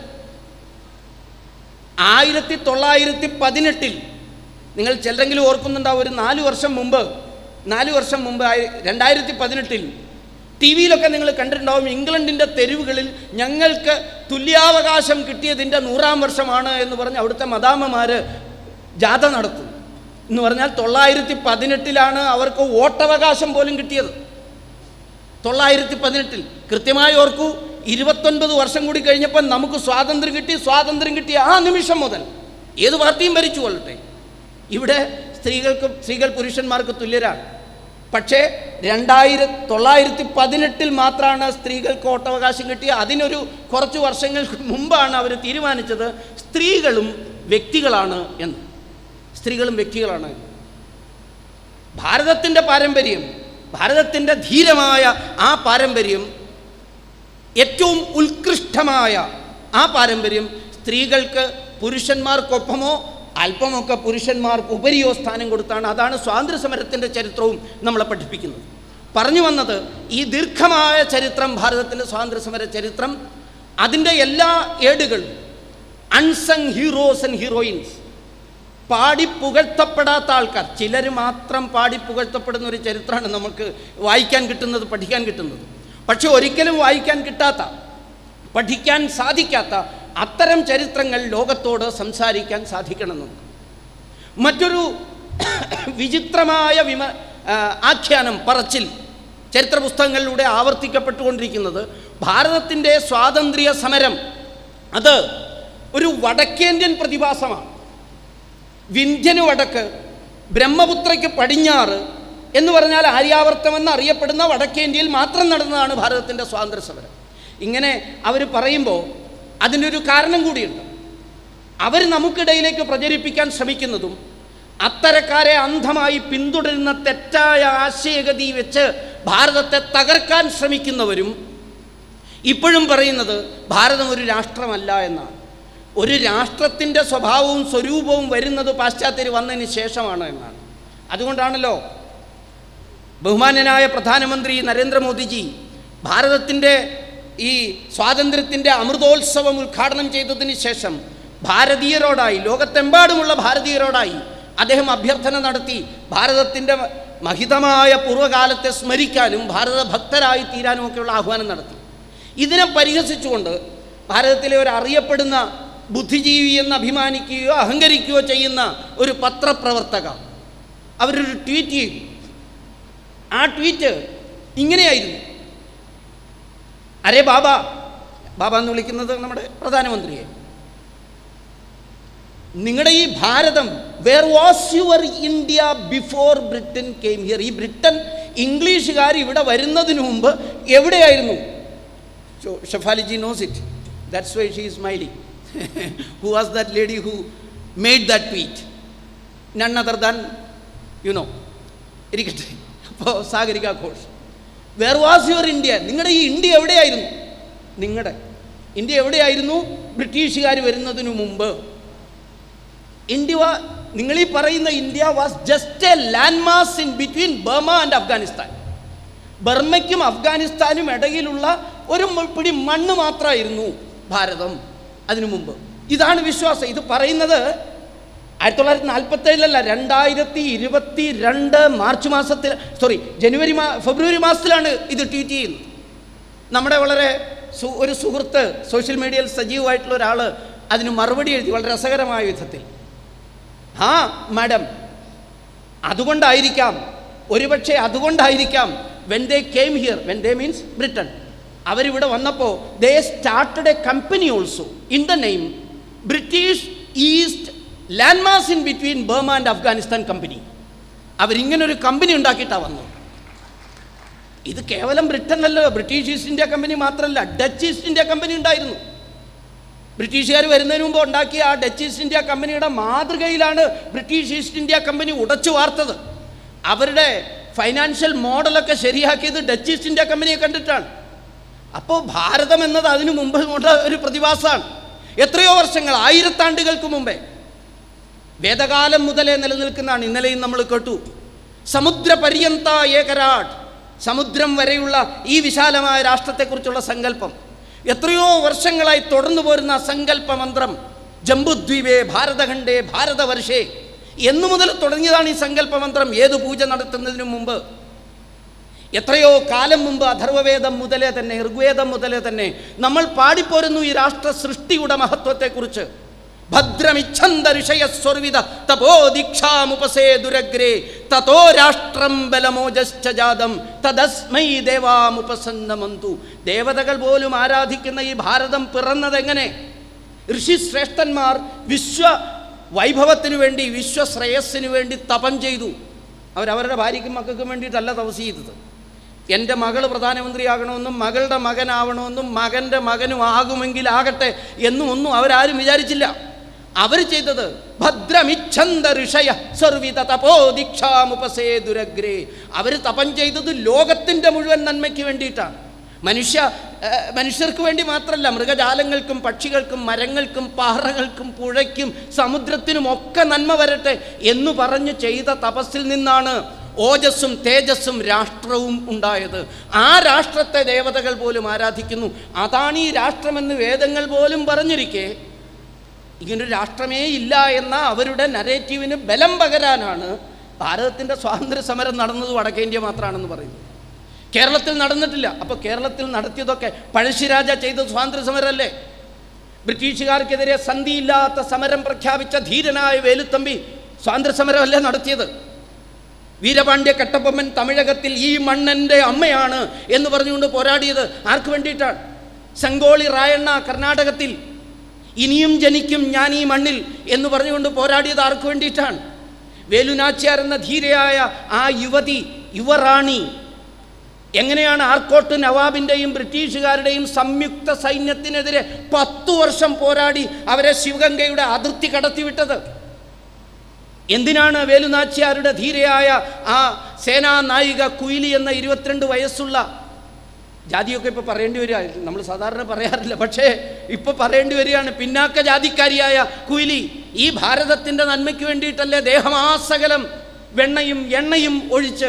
ആയിരത്തി തൊള്ളായിരത്തി പതിനെട്ടിൽ നിങ്ങൾ ചിലരെങ്കിലും ഓർക്കുന്നുണ്ടാവും, ഒരു നാല് വർഷം മുമ്പ് നാല് വർഷം മുമ്പ് രണ്ടായിരത്തി പതിനെട്ടിൽ ടി വിയിലൊക്കെ നിങ്ങൾ കണ്ടിട്ടുണ്ടാവും, ഇംഗ്ലണ്ടിൻ്റെ തെരുവുകളിൽ ഞങ്ങൾക്ക് തുല്യാവകാശം കിട്ടിയതിൻ്റെ നൂറാം വർഷമാണ് എന്ന് പറഞ്ഞ് അവിടുത്തെ മദാമ്മമാർ ജാഥ നടത്തും. എന്ന് പറഞ്ഞാൽ തൊള്ളായിരത്തി പതിനെട്ടിലാണ് അവർക്ക് വോട്ടവകാശം പോലും കിട്ടിയത്. തൊള്ളായിരത്തി പതിനെട്ടിൽ കൃത്യമായി ഓർക്കൂ, ഇരുപത്തൊൻപത് വർഷം കൂടി കഴിഞ്ഞപ്പോൾ നമുക്ക് സ്വാതന്ത്ര്യം കിട്ടി. സ്വാതന്ത്ര്യം കിട്ടിയ ആ നിമിഷം മുതൽ ഏത് പാർട്ടിയും ഭരിച്ചു കൊള്ളട്ടെ, ഇവിടെ സ്ത്രീകൾക്ക് സ്ത്രീകൾ പുരുഷന്മാർക്ക് തുല്യരാണ്. പക്ഷേ രണ്ടായിരത്തി തൊള്ളായിരത്തി പതിനെട്ടിൽ മാത്രമാണ് സ്ത്രീകൾക്ക് വോട്ടവകാശം കിട്ടിയ. അതിനൊരു കുറച്ച് വർഷങ്ങൾക്ക് മുമ്പാണ് അവർ തീരുമാനിച്ചത് സ്ത്രീകളും വ്യക്തികളാണ് എന്ന്. സ്ത്രീകളും വ്യക്തികളാണ്. ഭാരതത്തിൻ്റെ പാരമ്പര്യം, ഭാരതത്തിൻ്റെ ധീരമായ ആ പാരമ്പര്യം, ഏറ്റവും ഉത്കൃഷ്ടമായ ആ പാരമ്പര്യം സ്ത്രീകൾക്ക് പുരുഷന്മാർക്കൊപ്പമോ അല്പമൊക്കെ പുരുഷന്മാർക്ക് ഉപരിയോ സ്ഥാനം കൊടുത്താണ്. അതാണ് സ്വാതന്ത്ര്യ സമരത്തിൻ്റെ ചരിത്രവും നമ്മളെ പഠിപ്പിക്കുന്നത്. പറഞ്ഞു വന്നത്, ഈ ദീർഘമായ ചരിത്രം, ഭാരതത്തിൻ്റെ സ്വാതന്ത്ര്യ സമര ചരിത്രം, അതിൻ്റെ എല്ലാ ഏടുകളും അൺസങ് ഹീറോസ് ആൻഡ് ഹീറോയിൻസ്, പാടി പുകഴ്ത്തപ്പെടാത്ത ആൾക്കാർ, ചിലർ മാത്രം പാടി പുകഴ്ത്തപ്പെടുന്ന ഒരു ചരിത്രമാണ് നമുക്ക് വായിക്കാൻ കിട്ടുന്നത്, പഠിക്കാൻ കിട്ടുന്നത്. പക്ഷെ ഒരിക്കലും വായിക്കാൻ കിട്ടാത്ത, പഠിക്കാൻ സാധിക്കാത്ത അത്തരം ചരിത്രങ്ങൾ ലോകത്തോട് സംസാരിക്കാൻ സാധിക്കണം നമുക്ക്. മറ്റൊരു വിചിത്രമായ വിമ ആഖ്യാനം, പറച്ചിൽ ചരിത്ര പുസ്തകങ്ങളിലൂടെ ആവർത്തിക്കപ്പെട്ടുകൊണ്ടിരിക്കുന്നത്, ഭാരതത്തിൻ്റെ സ്വാതന്ത്ര്യ സമരം അത് ഒരു വടക്കേന്ത്യൻ പ്രതിഭാസമാണ്. വിന്ധ്യന് വടക്ക്, ബ്രഹ്മപുത്രയ്ക്ക് പടിഞ്ഞാറ് എന്ന് പറഞ്ഞാൽ ആര്യാവർത്തമെന്ന് അറിയപ്പെടുന്ന വടക്കേന്ത്യയിൽ മാത്രം നടന്നതാണ് ഭാരതത്തിൻ്റെ സ്വാതന്ത്ര്യ സമരം. ഇങ്ങനെ അവർ പറയുമ്പോൾ അതിനൊരു കാരണം കൂടിയുണ്ട്. അവർ നമുക്കിടയിലേക്ക് പ്രചരിപ്പിക്കാൻ ശ്രമിക്കുന്നതും അത്തരക്കാരെ അന്ധമായി പിന്തുടരുന്ന തെറ്റായ ആശയഗതി വെച്ച് ഭാരതത്തെ തകർക്കാൻ ശ്രമിക്കുന്നവരും ഇപ്പോഴും പറയുന്നത് ഭാരതം ഒരു രാഷ്ട്രമല്ല എന്നാണ്. ഒരു രാഷ്ട്രത്തിൻ്റെ സ്വഭാവവും സ്വരൂപവും വരുന്നത് പാശ്ചാത്യർ വന്നതിന് ശേഷമാണ് എന്നാണ്. അതുകൊണ്ടാണല്ലോ ബഹുമാന്യനായ പ്രധാനമന്ത്രി നരേന്ദ്രമോദിജി ഭാരതത്തിൻ്റെ ഈ സ്വാതന്ത്ര്യത്തിൻ്റെ അമൃതോത്സവം ഉദ്ഘാടനം ചെയ്തതിന് ശേഷം ഭാരതീയരോടായി, ലോകത്തെമ്പാടുമുള്ള ഭാരതീയരോടായി അദ്ദേഹം അഭ്യർത്ഥന നടത്തി ഭാരതത്തിൻ്റെ മഹിതമായ പൂർവ്വകാലത്തെ സ്മരിക്കാനും ഭാരത ഭക്തരായി തീരാനും ഒക്കെയുള്ള ആഹ്വാനം നടത്തി. ഇതിനെ പരിഹസിച്ചുകൊണ്ട് ഭാരതത്തിലെ ഒരു അറിയപ്പെടുന്ന ബുദ്ധിജീവി എന്ന് അഭിമാനിക്കുകയോ അഹങ്കരിക്കുകയോ ചെയ്യുന്ന ഒരു പത്രപ്രവർത്തക അവരൊരു ട്വീറ്റ് ചെയ്തു. ആ ട്വീറ്റ് ഇങ്ങനെയായിരുന്നു: അരേ ബാബ, ബാബ എന്ന് വിളിക്കുന്നത് നമ്മുടെ പ്രധാനമന്ത്രിയെ, നിങ്ങളുടെ ഈ ഭാരതം, where was your India before Britain came here? ഈ ബ്രിട്ടൻ ഇംഗ്ലീഷുകാർ ഇവിടെ വരുന്നതിന് മുമ്പ് എവിടെയായിരുന്നു? So Shefali knows it. That's why she is smiling. Who was that lady who made that tweet? None other than, you know, ഇരിക്കട്ടെ, അപ്പോൾ Sagarika Ghosh. Where was your India? നിങ്ങളുടെ ഈ ഇന്ത്യ എവിടെയായിരുന്നു? നിങ്ങളുടെ ഇന്ത്യ എവിടെയായിരുന്നു ബ്രിട്ടീഷുകാർ വരുന്നതിനു മുമ്പ്? ഇന്ത്യ, നിങ്ങളീ പറയുന്ന India was just a land mass in between Burma and Afghanistan. ബർമ്മയ്ക്കും അഫ്ഗാനിസ്ഥാനും ഇടയിലുള്ള ഒരു പിടി മണ്ണ് മാത്രമായിരുന്നു ഭാരതം. അതിനു മുമ്പ്. ഇതാണ് വിശ്വാസം. ഇത് പറയുന്നത് ആയിരത്തി തൊള്ളായിരത്തി നാൽപ്പത്തേഴിലല്ല, രണ്ടായിരത്തി ഇരുപത്തി രണ്ട് മാർച്ച് മാസത്തിൽ, സോറി ജനുവരി മാ ഫെബ്രുവരി മാസത്തിലാണ് ഇത് ട്വീറ്റ് ചെയ്യുന്നത്. നമ്മുടെ വളരെ ഒരു സുഹൃത്ത്, സോഷ്യൽ മീഡിയയിൽ സജീവമായിട്ടുള്ള ഒരാൾ അതിന് മറുപടി എഴുതി വളരെ രസകരമായ വിധത്തിൽ. ആ മാഡം, അതുകൊണ്ടായിരിക്കാം, ഒരുപക്ഷെ അതുകൊണ്ടായിരിക്കാം when they came here, when they means Britain, അവരിവിടെ വന്നപ്പോൾ they started a company also in the name British East land mass in between Burma and Afghanistan company. അവരിങ്ങനൊരു കമ്പനി ഉണ്ടാക്കിയിട്ടാണ് വന്നത്. ഇത് കേവലം ബ്രിട്ടനല്ലോ, ബ്രിട്ടീഷ് ഈസ്റ്റ് ഇന്ത്യ കമ്പനി മാത്രമല്ല, ഡച്ച് ഈസ്റ്റ് ഇന്ത്യ കമ്പനി ഉണ്ടായിരുന്നു. ബ്രിട്ടീഷുകാർ വരുന്നതിന് മുമ്പ് ഉണ്ടാക്കിയ ആ ഡച്ച് ഈസ്റ്റ് ഇന്ത്യ കമ്പനിയുടെ മാതൃകയിലാണ് ബ്രിട്ടീഷ് ഈസ്റ്റ് ഇന്ത്യ കമ്പനി ഉടച്ചു വാർത്തത്. അവരുടെ ഫൈനാൻഷ്യൽ മോഡലൊക്കെ ശരിയാക്കിയത് ഡച്ച് ഈസ്റ്റ് ഇന്ത്യ കമ്പനിയെ കണ്ടിട്ടാണ്. അപ്പോൾ ഭാരതം എന്നത് അതിനു മുമ്പ് കൊണ്ട് ഒരു പ്രതിഭാസമാണ്. എത്രയോ വർഷങ്ങൾ, ആയിരത്താണ്ടുകൾക്ക് മുമ്പേ, വേദകാലം മുതലേ നിലനിൽക്കുന്നതാണ്. ഇന്നലെയും നമ്മൾ കേട്ടു, സമുദ്രപര്യന്ത ഏകരാട്, സമുദ്രം വരെയുള്ള ഈ വിശാലമായ രാഷ്ട്രത്തെക്കുറിച്ചുള്ള സങ്കല്പം എത്രയോ വർഷങ്ങളായി തുടർന്നു പോരുന്ന സങ്കല്പ മന്ത്രം. ജംബുദ്വീപേ ഭാരതഖണ്ഡേ ഭാരതവർഷേ എന്നു മുതൽ തുടങ്ങിയതാണ് ഈ സങ്കല്പ മന്ത്രം. ഏതു പൂജ നടത്തുന്നതിനു മുമ്പ്, എത്രയോ കാലം മുമ്പ്, അഥർവവേദം മുതലേ തന്നെ, ഋഗ്വേദം മുതലേ തന്നെ നമ്മൾ പാടിപ്പോരുന്നു ഈ രാഷ്ട്ര സൃഷ്ടിയുടെ മഹത്വത്തെക്കുറിച്ച്. ഭദ്രമിച്ഛന്ത ഋഷയസ്വർവിത തപോ ദീക്ഷാമുപസേ ദുരഗ്രേ തതോ രാഷ്ട്രം ബലമോജശ്ച ജാതം തദസ്മൈ ദേവാമുപസന്നമന്തു. ദേവതകൾ പോലും ആരാധിക്കുന്ന ഈ ഭാരതം പിറന്നതെങ്ങനെ? ഋഷിശ്രേഷ്ഠന്മാർ വിശ്വ വൈഭവത്തിനു വേണ്ടി, വിശ്വശ്രേയസ്സിനു വേണ്ടി തപം ചെയ്തു. അവരവരുടെ ഭാര്യയ്ക്കും മക്കൾക്കും വേണ്ടിയിട്ടല്ല തപസ് ചെയ്തത്. എൻ്റെ മകൾ പ്രധാനമന്ത്രിയാകണമെന്നും മകളുടെ മകനാവണമെന്നും മകൻ്റെ മകനും ആകുമെങ്കിൽ ആകട്ടെ എന്നും ഒന്നും അവരാരും വിചാരിച്ചില്ല. അവർ ചെയ്തത് ഭദ്രമിച്ഛന്ത ഋഷയ സർവിത തപോ ദീക്ഷാമുപസേ ദുരഗ്രേ. അവർ തപം ചെയ്തത് ലോകത്തിൻ്റെ മുഴുവൻ നന്മയ്ക്ക് വേണ്ടിയിട്ടാണ്. മനുഷ്യ മനുഷ്യർക്ക് വേണ്ടി മാത്രമല്ല, മൃഗജാലങ്ങൾക്കും പക്ഷികൾക്കും മരങ്ങൾക്കും പാറകൾക്കും പുഴയ്ക്കും സമുദ്രത്തിനുമൊക്കെ നന്മ വരട്ടെ എന്നു പറഞ്ഞ് ചെയ്ത തപസ്സിൽ നിന്നാണ് ഓജസ്സും തേജസ്സും രാഷ്ട്രവും ഉണ്ടായത്. ആ രാഷ്ട്രത്തെ ദേവതകൾ പോലും ആരാധിക്കുന്നു. അതാണ് ഈ രാഷ്ട്രമെന്ന് വേദങ്ങൾ പോലും പറഞ്ഞിരിക്കെ ഇങ്ങനൊരു രാഷ്ട്രമേ ഇല്ല എന്ന അവരുടെ നരേറ്റീവിന് ബലം പകരാനാണ് ഭാരതത്തിൻ്റെ സ്വാതന്ത്ര്യ സമരം നടന്നത് വടക്കേ ഇന്ത്യ മാത്രമാണെന്ന് പറയുന്നത്. കേരളത്തിൽ നടന്നിട്ടില്ല. അപ്പോൾ കേരളത്തിൽ നടത്തിയതൊക്കെ പഴശ്ശിരാജ ചെയ്ത സ്വാതന്ത്ര്യ സമരമല്ലേ? ബ്രിട്ടീഷുകാർക്കെതിരെ സന്ധിയില്ലാത്ത സമരം പ്രഖ്യാപിച്ച ധീരനായ വേലുത്തമ്പി സ്വാതന്ത്ര്യ സമരമല്ലേ നടത്തിയത്? വീരപാണ്ഡ്യ കട്ടബൊമ്മൻ തമിഴകത്തിൽ ഈ മണ്ണെൻ്റെ അമ്മയാണ് എന്ന് പറഞ്ഞുകൊണ്ട് പോരാടിയത് ആർക്ക് വേണ്ടിയിട്ടാണ്? സംഗോളി റായണ്ണ കർണാടകത്തിൽ ഇനിയും ജനിക്കും ഞാൻ ഈ മണ്ണിൽ എന്ന് പറഞ്ഞുകൊണ്ട് പോരാടിയത് ആർക്ക് വേണ്ടിയിട്ടാണ്? വേലുനാച്ചിയാർ എന്ന ധീരയായ ആ യുവതി, യുവറാണി എങ്ങനെയാണ് ആർക്കോട്ട് നവാബിൻ്റെയും ബ്രിട്ടീഷുകാരുടെയും സംയുക്ത സൈന്യത്തിനെതിരെ പത്തു വർഷം പോരാടി അവരെ ശിവഗംഗയുടെ അതിർത്തി കടത്തിവിട്ടത്? എന്തിനാണ് വേലുനാച്ചിയാരുടെ ധീരയായ ആ സേനാ നായിക കുയിലി എന്ന ഇരുപത്തിരണ്ട് വയസ്സുള്ള, ജാതിയൊക്കെ ഇപ്പോൾ പറയേണ്ടി വരിക, നമ്മൾ സാധാരണ പറയാറില്ല, പക്ഷേ ഇപ്പോൾ പറയേണ്ടി വരികയാണ്, പിന്നാക്ക ജാതിക്കാരിയായ കുയിലി ഈ ഭാരതത്തിൻ്റെ നന്മയ്ക്ക് വേണ്ടിയിട്ടല്ലേ ദേഹമാസകലം വെണ്ണയും എണ്ണയും ഒഴിച്ച്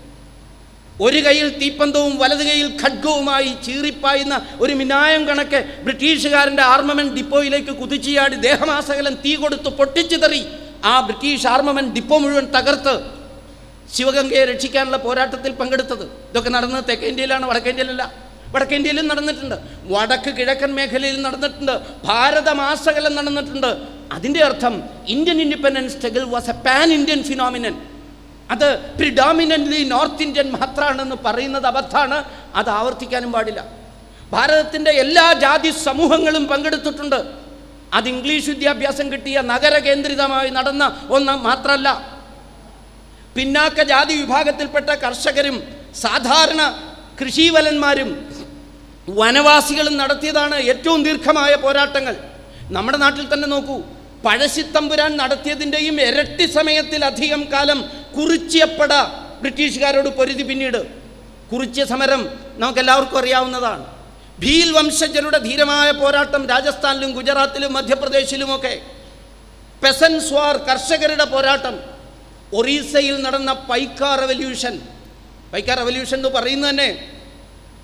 ഒരു കയ്യിൽ തീപ്പന്തവും വലത് കയ്യിൽ ഖഡ്ഗവുമായി ചീറിപ്പായുന്ന ഒരു മിനായം കണക്ക് ബ്രിട്ടീഷുകാരൻ്റെ ആർമമെൻറ്റ് ഡിപ്പോയിലേക്ക് കുതിച്ചുചാടി ദേഹമാസകലം തീ കൊടുത്ത് പൊട്ടിച്ചിതറി ആ ബ്രിട്ടീഷ് ആർമമെൻറ്റ് ഡിപ്പോ മുഴുവൻ തകർത്ത് ശിവഗംഗയെ രക്ഷിക്കാനുള്ള പോരാട്ടത്തിൽ പങ്കെടുത്തത്? ഇതൊക്കെ നടന്നത് തെക്കേ ഇന്ത്യയിലാണ്, വടക്കേ ഇന്ത്യയിലല്ല. വടക്കേ ഇന്ത്യയിലും നടന്നിട്ടുണ്ട്, വടക്ക് കിഴക്കൻ മേഖലയിൽ നടന്നിട്ടുണ്ട്, ഭാരതമാസകലം നടന്നിട്ടുണ്ട്. അതിൻ്റെ അർത്ഥം Indian independence struggle was a pan Indian phenomenon. അത് പ്രിഡോമിനൻ്റ്ലി നോർത്ത് ഇന്ത്യൻ മാത്രമാണെന്ന് പറയുന്നത് അബദ്ധമാണ്. അത് ആവർത്തിക്കാനും പാടില്ല. ഭാരതത്തിൻ്റെ എല്ലാ ജാതി സമൂഹങ്ങളും പങ്കെടുത്തിട്ടുണ്ട്. അത് ഇംഗ്ലീഷ് വിദ്യാഭ്യാസം കിട്ടിയ നഗര കേന്ദ്രിതമായി നടന്ന ഒന്ന് മാത്രമല്ല. പിന്നാക്ക ജാതി വിഭാഗത്തിൽപ്പെട്ട കർഷകരും സാധാരണ കൃഷിവലന്മാരും വനവാസികളും നടത്തിയതാണ് ഏറ്റവും ദീർഘമായ പോരാട്ടങ്ങൾ. നമ്മുടെ നാട്ടിൽ തന്നെ നോക്കൂ, പഴശ്ശിത്തമ്പുരാൻ നടത്തിയതിൻ്റെയും ഇരട്ടി സമയത്തിലധികം കാലം കുറിച്യപ്പട ബ്രിട്ടീഷുകാരോട് പൊരുതി. പിന്നീട് കുറിച്യ സമരം നമുക്കെല്ലാവർക്കും അറിയാവുന്നതാണ്. ഭീൽ വംശജരുടെ ധീരമായ പോരാട്ടം രാജസ്ഥാനിലും ഗുജറാത്തിലും മധ്യപ്രദേശിലുമൊക്കെ. പെസൻസ് വാർ, കർഷകരുടെ പോരാട്ടം. ഒറീസയിൽ നടന്ന പൈക്ക റവല്യൂഷൻ, പൈക്ക റവല്യൂഷൻ എന്ന് പറയുന്നത് തന്നെ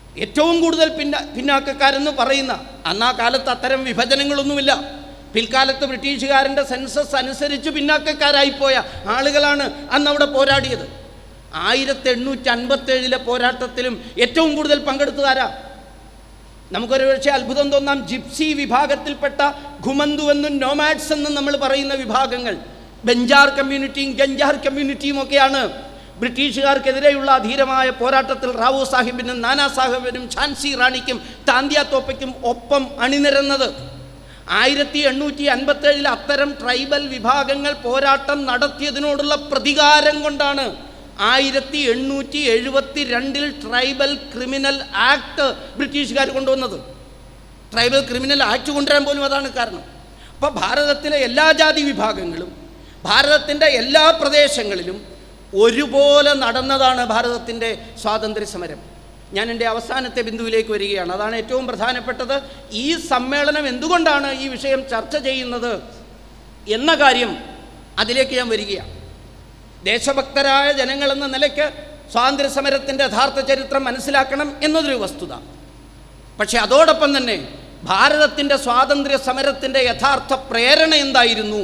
ഏറ്റവും കൂടുതൽ പിന്ന പിന്നാക്കക്കാരെന്ന് പറയുന്ന, അന്ന് ആ കാലത്ത് അത്തരം വിഭജനങ്ങളൊന്നുമില്ല. പിൽക്കാലത്ത് ബ്രിട്ടീഷുകാരൻ്റെ സെൻസസ് അനുസരിച്ച് പിന്നാക്കക്കാരായിപ്പോയ ആളുകളാണ് അന്ന് അവിടെ പോരാടിയത്. ആയിരത്തി എണ്ണൂറ്റി അൻപത്തേഴിലെ പോരാട്ടത്തിലും ഏറ്റവും കൂടുതൽ പങ്കെടുത്തതാരാ? നമുക്കൊരു പക്ഷേ അത്ഭുതം തോന്നാം. ജിപ്സി വിഭാഗത്തിൽപ്പെട്ട ഘുമന്തു എന്നും നോമാഡ്സ് എന്നും നമ്മൾ പറയുന്ന വിഭാഗങ്ങൾ, ബെഞ്ചാർ കമ്മ്യൂണിറ്റിയും ഗഞ്ചാർ കമ്മ്യൂണിറ്റിയും ഒക്കെയാണ് ബ്രിട്ടീഷുകാർക്കെതിരെയുള്ള അധീരമായ പോരാട്ടത്തിൽ റാവു സാഹിബിനും നാനാ സാഹിബിനും ഝാൻസി റാണിക്കും താന്തിയ തോപ്പയ്ക്കും ഒപ്പം അണിനിരന്നത്. ആയിരത്തി എണ്ണൂറ്റി അൻപത്തേഴിൽ അത്തരം ട്രൈബൽ വിഭാഗങ്ങൾ പോരാട്ടം നടത്തിയതിനോടുള്ള പ്രതികാരം കൊണ്ടാണ് ആയിരത്തി എണ്ണൂറ്റി എഴുപത്തി രണ്ടിൽ ട്രൈബൽ ക്രിമിനൽ ആക്ട് ബ്രിട്ടീഷുകാർ കൊണ്ടുവന്നത്. ട്രൈബൽ ക്രിമിനൽ ആക്ട് കൊണ്ടുവരാൻ പോലും അതാണ് കാരണം. അപ്പോൾ ഭാരതത്തിലെ എല്ലാ ജാതി വിഭാഗങ്ങളും ഭാരതത്തിൻ്റെ എല്ലാ പ്രദേശങ്ങളിലും ഒരുപോലെ നടന്നതാണ് ഭാരതത്തിൻ്റെ സ്വാതന്ത്ര്യ സമരം. ഞാൻ എൻ്റെ അവസാനത്തെ ബിന്ദുവിലേക്ക് വരികയാണ്. അതാണ് ഏറ്റവും പ്രധാനപ്പെട്ടത്. ഈ സമ്മേളനം എന്തുകൊണ്ടാണ് ഈ വിഷയം ചർച്ച ചെയ്യുന്നത് എന്ന കാര്യം, അതിലേക്ക് ഞാൻ വരികയാണ്. ദേശഭക്തരായ ജനങ്ങളെന്ന നിലയ്ക്ക് സ്വാതന്ത്ര്യ സമരത്തിൻ്റെ യഥാർത്ഥ ചരിത്രം മനസ്സിലാക്കണം എന്നതൊരു വസ്തുത. പക്ഷെ അതോടൊപ്പം തന്നെ ഭാരതത്തിൻ്റെ സ്വാതന്ത്ര്യ സമരത്തിൻ്റെ യഥാർത്ഥ പ്രേരണ എന്തായിരുന്നു,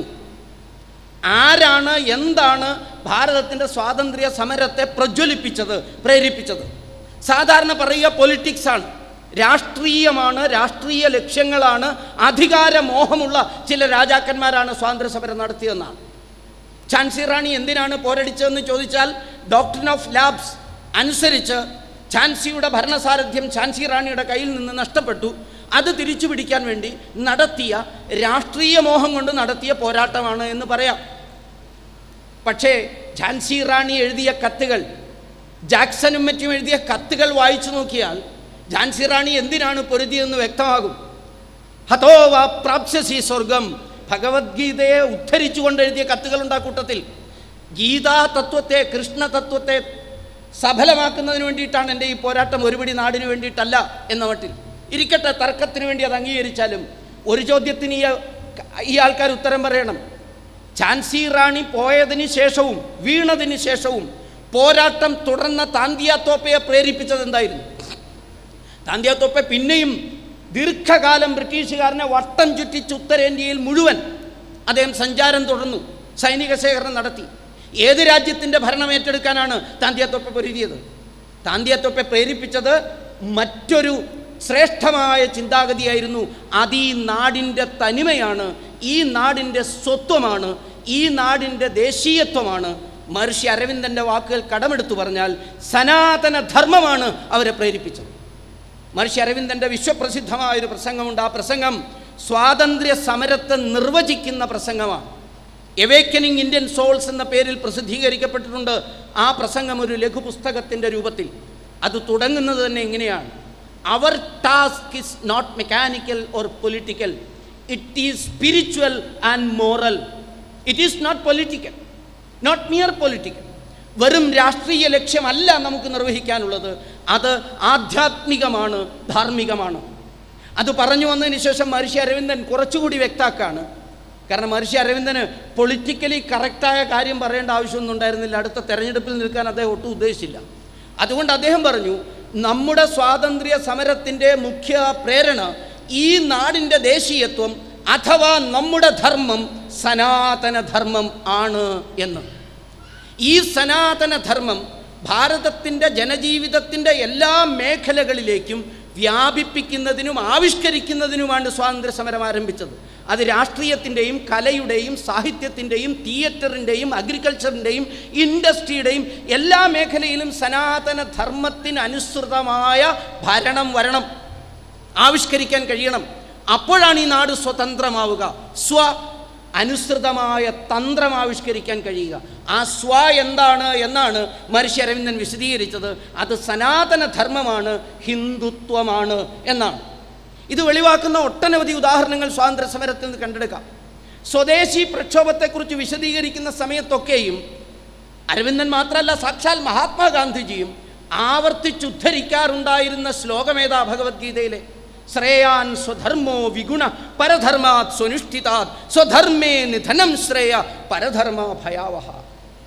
ആരാണ്, എന്താണ് ഭാരതത്തിൻ്റെ സ്വാതന്ത്ര്യ സമരത്തെ പ്രജ്വലിപ്പിച്ചത്, പ്രേരിപ്പിച്ചത്? സാധാരണ പറയുക പൊളിറ്റിക്സാണ്, രാഷ്ട്രീയമാണ്, രാഷ്ട്രീയ ലക്ഷ്യങ്ങളാണ്, അധികാരമോഹമുള്ള ചില രാജാക്കന്മാരാണ് സ്വാതന്ത്ര്യ സമരം നടത്തിയതെന്നാണ്. ഝാൻസി റാണി എന്തിനാണ് പോരടിച്ചതെന്ന് ചോദിച്ചാൽ, ഡോക്ട്രിൻ ഓഫ് ലാബ്സ് അനുസരിച്ച് ഝാൻസിയുടെ ഭരണസാരഥ്യം ഝാൻസി റാണിയുടെ കയ്യിൽ നിന്ന് നഷ്ടപ്പെട്ടു. അത് തിരിച്ചു പിടിക്കാൻ വേണ്ടി നടത്തിയ രാഷ്ട്രീയ മോഹം കൊണ്ട് നടത്തിയ പോരാട്ടമാണ് എന്ന് പറയാം. പക്ഷേ ഝാൻസി റാണി എഴുതിയ കത്തുകൾ, ജാക്സനും മറ്റും എഴുതിയ കത്തുകൾ വായിച്ചു നോക്കിയാൽ ഝാൻസി റാണി എന്തിനാണ് പൊരുതിയെന്ന് വ്യക്തമാകും. ഹതോ വാ പ്രാപ്സ്യസി സ്വർഗം, ഭഗവത്ഗീതയെ ഉദ്ധരിച്ചുകൊണ്ട് എഴുതിയ കത്തുകളുണ്ട് ആ കൂട്ടത്തിൽ. ഗീതാ തത്വത്തെ, കൃഷ്ണ തത്വത്തെ സഫലമാക്കുന്നതിന് വേണ്ടിയിട്ടാണ് എൻ്റെ ഈ പോരാട്ടം, ഒരുപടി നാടിന് വേണ്ടിയിട്ടല്ല എന്ന മട്ടിൽ. ഇരിക്കട്ടെ, തർക്കത്തിന് വേണ്ടി അത് അംഗീകരിച്ചാലും ഒരു ചോദ്യത്തിന് ഈ ഈ ആൾക്കാർ ഉത്തരം പറയണം. ഝാൻസി റാണി പോയതിന് ശേഷവും വീണതിന് ശേഷവും പോരാട്ടം തുടർന്ന താന്തിയ തോപ്പയെ പ്രേരിപ്പിച്ചത് എന്തായിരുന്നു? താന്തിയ തോപ്പ പിന്നെയും ദീർഘകാലം ബ്രിട്ടീഷുകാരനെ വട്ടം ചുറ്റിച്ച് ഉത്തരേന്ത്യയിൽ മുഴുവൻ അദ്ദേഹം സഞ്ചാരം തുടർന്നു, സൈനിക ശേഖരണം നടത്തി. ഏത് രാജ്യത്തിൻ്റെ ഭരണം ഏറ്റെടുക്കാനാണ് താന്തിയ തോപ്പ പൊരുതിയത്? താന്തിയ തോപ്പ പ്രേരിപ്പിച്ചത് മറ്റൊരു ശ്രേഷ്ഠമായ ചിന്താഗതിയായിരുന്നു. അത് ഈ നാടിൻ്റെ തനിമയാണ്, ഈ നാടിൻ്റെ സ്വത്വമാണ്, ഈ നാടിൻ്റെ ദേശീയത്വമാണ്. മഹർഷി അരവിന്ദൻ്റെ വാക്കുകൾ കടമെടുത്തു പറഞ്ഞാൽ സനാതന ധർമ്മമാണ് അവരെ പ്രേരിപ്പിച്ചത്. മഹർഷി അരവിന്ദൻ്റെ വിശ്വപ്രസിദ്ധമായൊരു പ്രസംഗമുണ്ട്. ആ പ്രസംഗം സ്വാതന്ത്ര്യ സമരത്തെ നിർവചിക്കുന്ന പ്രസംഗമാണ്. എവേക്കനിങ് ഇന്ത്യൻ സോൾസ് എന്ന പേരിൽ പ്രസിദ്ധീകരിക്കപ്പെട്ടിട്ടുണ്ട് ആ പ്രസംഗം ഒരു ലഘുപുസ്തകത്തിൻ്റെ രൂപത്തിൽ. അത് തുടങ്ങുന്നത് തന്നെ എങ്ങനെയാണ്? അവർ task is not mechanical or political, it is spiritual and moral. It is not political, not mere political. വെറും രാഷ്ട്രീയ ലക്ഷ്യമല്ല നമുക്ക് നിർവഹിക്കാനുള്ളത്, അത് ആധ്യാത്മികമാണ്, ധാർമ്മികമാണ്. അത് പറഞ്ഞു വന്നതിന് ശേഷം മഹർഷി അരവിന്ദൻ കുറച്ചുകൂടി വ്യക്താക്കാണ്. കാരണം മഹർഷി അരവിന്ദന് പൊളിറ്റിക്കലി കറക്റ്റായ കാര്യം പറയേണ്ട ആവശ്യമൊന്നും ഉണ്ടായിരുന്നില്ല. അടുത്ത തെരഞ്ഞെടുപ്പിൽ നിൽക്കാൻ അദ്ദേഹം ഒട്ടും ഉദ്ദേശിച്ചില്ല. അതുകൊണ്ട് അദ്ദേഹം പറഞ്ഞു, നമ്മുടെ സ്വാതന്ത്ര്യ സമരത്തിൻ്റെ മുഖ്യ പ്രേരണ ഈ നാടിൻ്റെ ദേശീയത്വം അഥവാ നമ്മുടെ ധർമ്മം സനാതനധർമ്മം ആണ് എന്ന്. ഈ സനാതനധർമ്മം ഭാരതത്തിൻ്റെ ജനജീവിതത്തിൻ്റെ എല്ലാ മേഖലകളിലേക്കും വ്യാപിപ്പിക്കുന്നതിനും ആവിഷ്കരിക്കുന്നതിനുമാണ് സ്വാതന്ത്ര്യ സമരം ആരംഭിച്ചത്. അത് രാഷ്ട്രീയത്തിൻ്റെയും കലയുടെയും സാഹിത്യത്തിൻ്റെയും തിയേറ്ററിൻ്റെയും അഗ്രികൾച്ചറിൻ്റെയും ഇൻഡസ്ട്രിയുടെയും എല്ലാ മേഖലയിലും സനാതന ധർമ്മത്തിനനുസൃതമായ ഭരണം വരണം, ആവിഷ്കരിക്കാൻ കഴിയണം. അപ്പോഴാണ് ഈ നാട് സ്വതന്ത്രമാവുക, സ്വ അനുസൃതമായ തന്ത്രം ആവിഷ്കരിക്കാൻ കഴിയുക. ആ സ്വ എന്താണ് എന്നാണ് മഹർഷി അരവിന്ദൻ വിശദീകരിച്ചത്. അത് സനാതനധർമ്മമാണ്, ഹിന്ദുത്വമാണ് എന്നാണ്. ഇത് വെളിവാക്കുന്ന ഒട്ടനവധി ഉദാഹരണങ്ങൾ സ്വാതന്ത്ര്യ സമരത്തിൽ നിന്ന് കണ്ടെടുക്കാം. സ്വദേശി പ്രക്ഷോഭത്തെക്കുറിച്ച് വിശദീകരിക്കുന്ന സമയത്തൊക്കെയും അരവിന്ദൻ മാത്രമല്ല, സാക്ഷാൽ മഹാത്മാഗാന്ധിജിയും ആവർത്തിച്ചുദ്ധരിക്കാറുണ്ടായിരുന്ന ശ്ലോകമേതാ ഭഗവത്ഗീതയിലെ? ശ്രേയാൻ സ്വധർമ്മോ വിഗുണ പരധർമാത് സ്വനുഷ്ഠിതാത് സ്വധർമ്മേ നിധനം ശ്രേയ പരധർമ്മ ഭയാവഹ.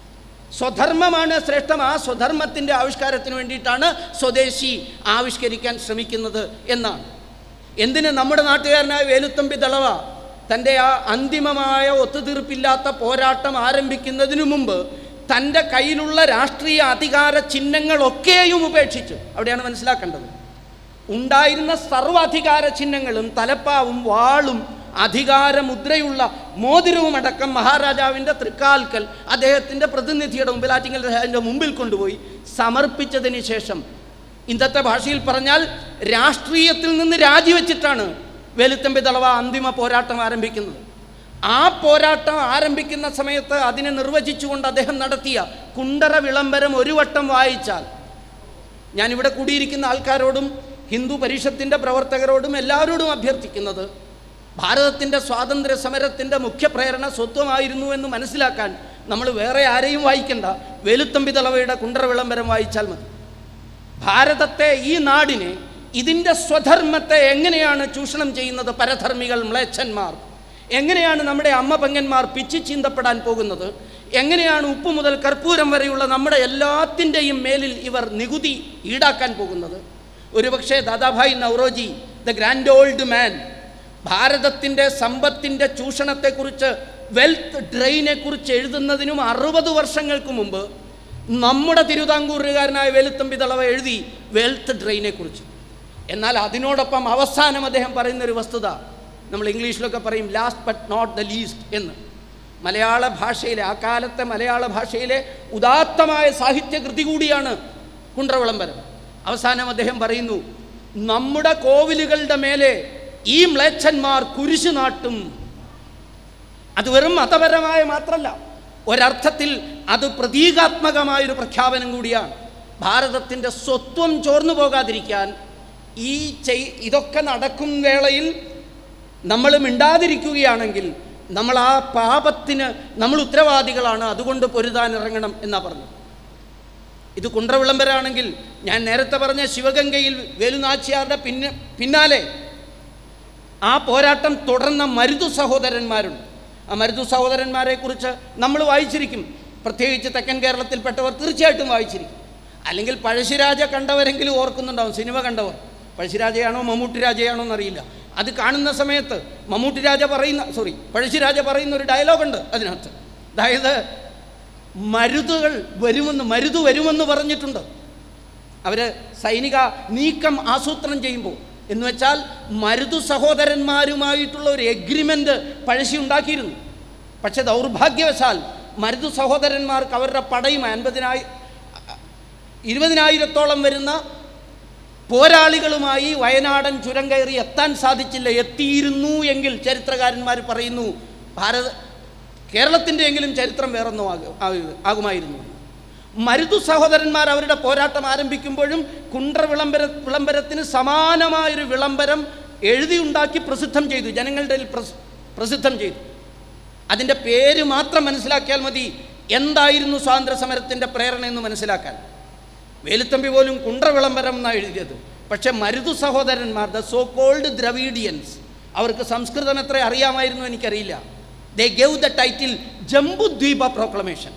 സ്വധർമ്മമാണ് ശ്രേഷ്ഠം. ആ സ്വധർമ്മത്തിൻ്റെ ആവിഷ്കാരത്തിന് വേണ്ടിയിട്ടാണ് സ്വദേശി ആവിഷ്കരിക്കാൻ ശ്രമിക്കുന്നത് എന്നാണ്. എന്തിന് നമ്മുടെ നാട്ടുകാരനായ വേലുത്തമ്പി ദളവ തൻ്റെ ആ അന്തിമമായ ഒത്തുതീർപ്പില്ലാത്ത പോരാട്ടം ആരംഭിക്കുന്നതിനു മുമ്പ് തൻ്റെ കയ്യിലുള്ള രാഷ്ട്രീയ അധികാര ചിഹ്നങ്ങളൊക്കെയും ഉപേക്ഷിച്ചു. അവിടെയാണ് മനസ്സിലാക്കേണ്ടത്. ഉണ്ടായിരുന്ന സർവ്വാധികാര ചിഹ്നങ്ങളും തലപ്പാവും വാളും അധികാരമുദ്രയുള്ള മോതിരവും അടക്കം മഹാരാജാവിൻ്റെ തൃക്കാൽക്കൽ അദ്ദേഹത്തിൻ്റെ പ്രതിനിധിയുടെ മുമ്പിൽ, ആറ്റിങ്ങൽ രാജാവിൻ്റെ മുമ്പിൽ കൊണ്ടുപോയി സമർപ്പിച്ചതിന് ശേഷം, ഇന്നത്തെ ഭാഷയിൽ പറഞ്ഞാൽ രാഷ്ട്രീയത്തിൽ നിന്ന് രാജിവെച്ചിട്ടാണ് വേലുത്തമ്പി ദളവ അന്തിമ പോരാട്ടം ആരംഭിക്കുന്നത്. ആ പോരാട്ടം ആരംഭിക്കുന്ന സമയത്ത് അതിനെ നിർവചിച്ചുകൊണ്ട് അദ്ദേഹം നടത്തിയ കുണ്ടറ വിളംബരം ഒരു വട്ടം വായിച്ചാൽ, ഞാനിവിടെ കൂടിയിരിക്കുന്ന ആൾക്കാരോടും ഹിന്ദു പരിഷത്തിൻ്റെ പ്രവർത്തകരോടും എല്ലാവരോടും അഭ്യർത്ഥിക്കുന്നത്, ഭാരതത്തിൻ്റെ സ്വാതന്ത്ര്യ സമരത്തിൻ്റെ മുഖ്യ പ്രേരണ സ്വത്വമായിരുന്നു എന്ന് മനസ്സിലാക്കാൻ നമ്മൾ വേറെ ആരെയും വായിക്കണ്ട, വേലുത്തമ്പി ദളവയുടെ കുണ്ടറ വിളംബരം വായിച്ചാൽ മതി. ഭാരതത്തെ, ഈ നാടിനെ, ഇതിൻ്റെ സ്വധർമ്മത്തെ എങ്ങനെയാണ് ചൂഷണം ചെയ്യുന്നത് പരധർമ്മികൾ, മ്ലേച്ഛന്മാർ, എങ്ങനെയാണ് നമ്മുടെ അമ്മ പെങ്ങന്മാർ പിച്ചി ചീന്തപ്പെടാൻ പോകുന്നത്, എങ്ങനെയാണ് ഉപ്പ് മുതൽ കർപ്പൂരം വരെയുള്ള നമ്മുടെ എല്ലാത്തിൻ്റെയും മേലിൽ ഇവർ നികുതി ഈടാക്കാൻ പോകുന്നത്. ഒരുപക്ഷെ Dadabhai Naoroji, the grand old man, ഭാരതത്തിൻ്റെ സമ്പത്തിൻ്റെ ചൂഷണത്തെക്കുറിച്ച്, വെൽത്ത് ഡ്രെയിനെ കുറിച്ച് എഴുതുന്നതിനും അറുപത് വർഷങ്ങൾക്ക് മുമ്പ് നമ്മുടെ തിരുവിതാംകൂറുകാരനായ വേലുത്തമ്പി ദളവ എഴുതി വെൽത്ത് ഡ്രെയിനെ കുറിച്ച്. എന്നാൽ അതിനോടൊപ്പം അവസാനം അദ്ദേഹം പറയുന്നൊരു വസ്തുത, നമ്മൾ ഇംഗ്ലീഷിലൊക്കെ പറയും last but not the least എന്ന്. മലയാള ഭാഷയിലെ, ആ കാലത്തെ മലയാള ഭാഷയിലെ ഉദാത്തമായ സാഹിത്യകൃതി കൂടിയാണ് കുണ്ടറ വിളംബരം. അവസാനം അദ്ദേഹം പറയുന്നു, നമ്മുടെ കോവിലുകളുടെ മേലെ ഈ മ്ലേച്ഛന്മാർ കുരിശു നാട്ടും. അത് വെറും മതപരമായ മാത്രമല്ല, ഒരർത്ഥത്തിൽ അത് പ്രതീകാത്മകമായൊരു പ്രഖ്യാപനം കൂടിയാണ്. ഭാരതത്തിൻ്റെ സ്വത്വം ചോർന്നു പോകാതിരിക്കാൻ ഈ ചെയ് ഇതൊക്കെ നടക്കും വേളയിൽ നമ്മൾ മിണ്ടാതിരിക്കുകയാണെങ്കിൽ നമ്മൾ ആ പാപത്തിന് നമ്മൾ ഉത്തരവാദികളാണ്, അതുകൊണ്ട് പൊരുതാൻ ഇറങ്ങണം എന്നാ പറഞ്ഞു. ഇത് കുണ്ടറ വിളംബരമാണെങ്കിൽ, ഞാൻ നേരത്തെ പറഞ്ഞ ശിവഗംഗയിൽ വേലുനാച്ചിയാരുടെ പിന്നെ പിന്നാലെ ആ പോരാട്ടം തുടർന്ന മരുതു സഹോദരന്മാരുണ്ട്. ആ മരുതു സഹോദരന്മാരെ കുറിച്ച് നമ്മൾ വായിച്ചിരിക്കും. പ്രത്യേകിച്ച് തെക്കൻ കേരളത്തിൽപ്പെട്ടവർ തീർച്ചയായിട്ടും വായിച്ചിരിക്കും. അല്ലെങ്കിൽ പഴശ്ശിരാജ കണ്ടവരെങ്കിലും ഓർക്കുന്നുണ്ടാവും, സിനിമ കണ്ടവർ. പഴശ്ശിരാജയാണോ മമ്മൂട്ടി രാജയാണോ എന്നറിയില്ല. അത് കാണുന്ന സമയത്ത് മമ്മൂട്ടി രാജ പറയുന്ന സോറി പഴശ്ശിരാജ പറയുന്ന ഒരു ഡയലോഗുണ്ട് അതിനകത്ത്. അതായത് മരുതുകൾ വരുമെന്ന് മരുതു വരുമെന്ന് പറഞ്ഞിട്ടുണ്ട് അവർ സൈനിക നീക്കം ആസൂത്രണം ചെയ്യുമ്പോൾ. എന്ന് വെച്ചാൽ മരുതു സഹോദരന്മാരുമായിട്ടുള്ള ഒരു എഗ്രിമെൻ്റ് പഴശ്ശി ഉണ്ടാക്കിയിരുന്നു. പക്ഷെ ദൗർഭാഗ്യവശാൽ മരുതു സഹോദരന്മാർക്ക് അവരുടെ പടയും അൻപതിനായി ഇരുപതിനായിരത്തോളം വരുന്ന പോരാളികളുമായി വയനാടൻ ചുരം കയറി എത്താൻ സാധിച്ചില്ല. എത്തിയിരുന്നു എങ്കിൽ ചരിത്രകാരന്മാർ പറയുന്നു ഭാരത കേരളത്തിൻ്റെ എങ്കിലും ചരിത്രം വേറൊന്നും ആകുമായിരുന്നു. മരുതു സഹോദരന്മാർ അവരുടെ പോരാട്ടം ആരംഭിക്കുമ്പോഴും കുണ്ടറ വിളംബര വിളംബരത്തിന് സമാനമായൊരു വിളംബരം എഴുതിയുണ്ടാക്കി പ്രസിദ്ധം ചെയ്തു, ജനങ്ങളുടെ പ്രസിദ്ധം ചെയ്തു. അതിൻ്റെ പേര് മാത്രം മനസ്സിലാക്കിയാൽ മതി എന്തായിരുന്നു സ്വാതന്ത്ര്യ സമരത്തിൻ്റെ പ്രേരണ എന്ന് മനസ്സിലാക്കാൻ. വേലുത്തമ്പി പോലും കുണ്ടറ വിളംബരം എന്നാണ് എഴുതിയത്. പക്ഷേ മരുതു സഹോദരന്മാർ, ദ സോ കോൾഡ് ദ്രവീഡിയൻസ്, അവർക്ക് സംസ്കൃതം എത്ര അറിയാമായിരുന്നു എനിക്കറിയില്ല. They gave the title Jambudvipa proclamation.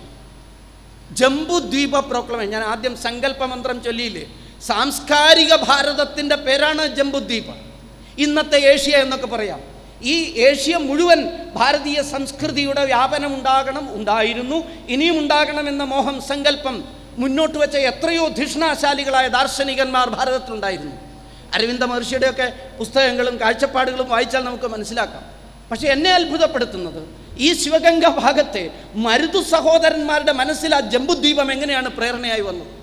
Jambudvipa proclamation. ഞാൻ ആദ്യം സങ്കല്പമന്ത്രം ചൊല്ലിയില്ലേ, സാംസ്കാരിക ഭാരതത്തിൻ്റെ പേരാണ് ജംബുദ്വീപ. ഇന്നത്തെ ഏഷ്യ എന്നൊക്കെ പറയാം. ഈ ഏഷ്യ മുഴുവൻ ഭാരതീയ സംസ്കൃതിയുടെ വ്യാപനം ഉണ്ടാകണം, ഉണ്ടായിരുന്നു, ഇനിയും ഉണ്ടാകണമെന്ന മോഹം, സങ്കല്പം മുന്നോട്ട് വെച്ച എത്രയോ ധിഷ്ണാശാലികളായ ദാർശനികന്മാർ ഭാരതത്തിലുണ്ടായിരുന്നു. അരവിന്ദ മഹർഷിയുടെയൊക്കെ പുസ്തകങ്ങളും കാഴ്ചപ്പാടുകളും വായിച്ചാൽ നമുക്ക് മനസ്സിലാക്കാം. പക്ഷെ എന്നെ അത്ഭുതപ്പെടുത്തുന്നത് ഈ ശിവഗംഗ ഭാഗത്തെ മരുതു സഹോദരന്മാരുടെ മനസ്സിൽ ആ ജംബുദ്വീപം എങ്ങനെയാണ് പ്രേരണയായി വന്നത്.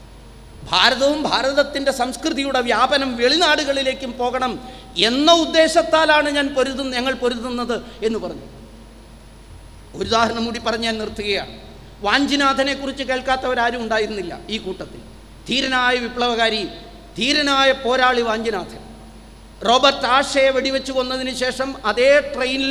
ഭാരതവും ഭാരതത്തിൻ്റെ സംസ്കൃതിയുടെ വ്യാപനം വെളിനാടുകളിലേക്കും പോകണം എന്ന ഉദ്ദേശത്താലാണ് ഞാൻ പൊരുതുന്ന ഞങ്ങൾ പൊരുതുന്നത് എന്ന് പറഞ്ഞു. ഒരു ഉദാഹരണം കൂടി പറഞ്ഞ് ഞാൻ നിർത്തുകയാണ്. വാഞ്ചിനാഥനെ കുറിച്ച് കേൾക്കാത്തവരാരും ഉണ്ടായിരുന്നില്ല ഈ കൂട്ടത്തിൽ. ധീരനായ വിപ്ലവകാരി, ധീരനായ പോരാളി വാഞ്ചിനാഥൻ. റോബർട്ട് ആഷയെ വെടിവെച്ച് കൊന്നതിന് ശേഷം അതേ ട്രെയിനിൽ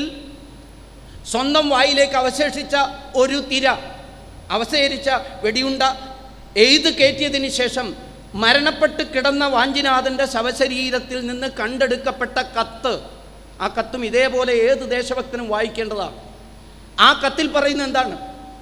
സ്വന്തം വായിലേക്ക് അവശേഷിച്ച ഒരു തിര, അവശേഷിച്ച വെടിയുണ്ട എഴുത് കയറ്റിയതിന് ശേഷം മരണപ്പെട്ട് കിടന്ന വാഞ്ചിനാഥൻ്റെ ശവശരീരത്തിൽ നിന്ന് കണ്ടെടുക്കപ്പെട്ട കത്ത്, ആ കത്തും ഇതേപോലെ ഏത് ദേശഭക്തനും വായിക്കേണ്ടതാണ്. ആ കത്തിൽ പറയുന്നത് എന്താണ്?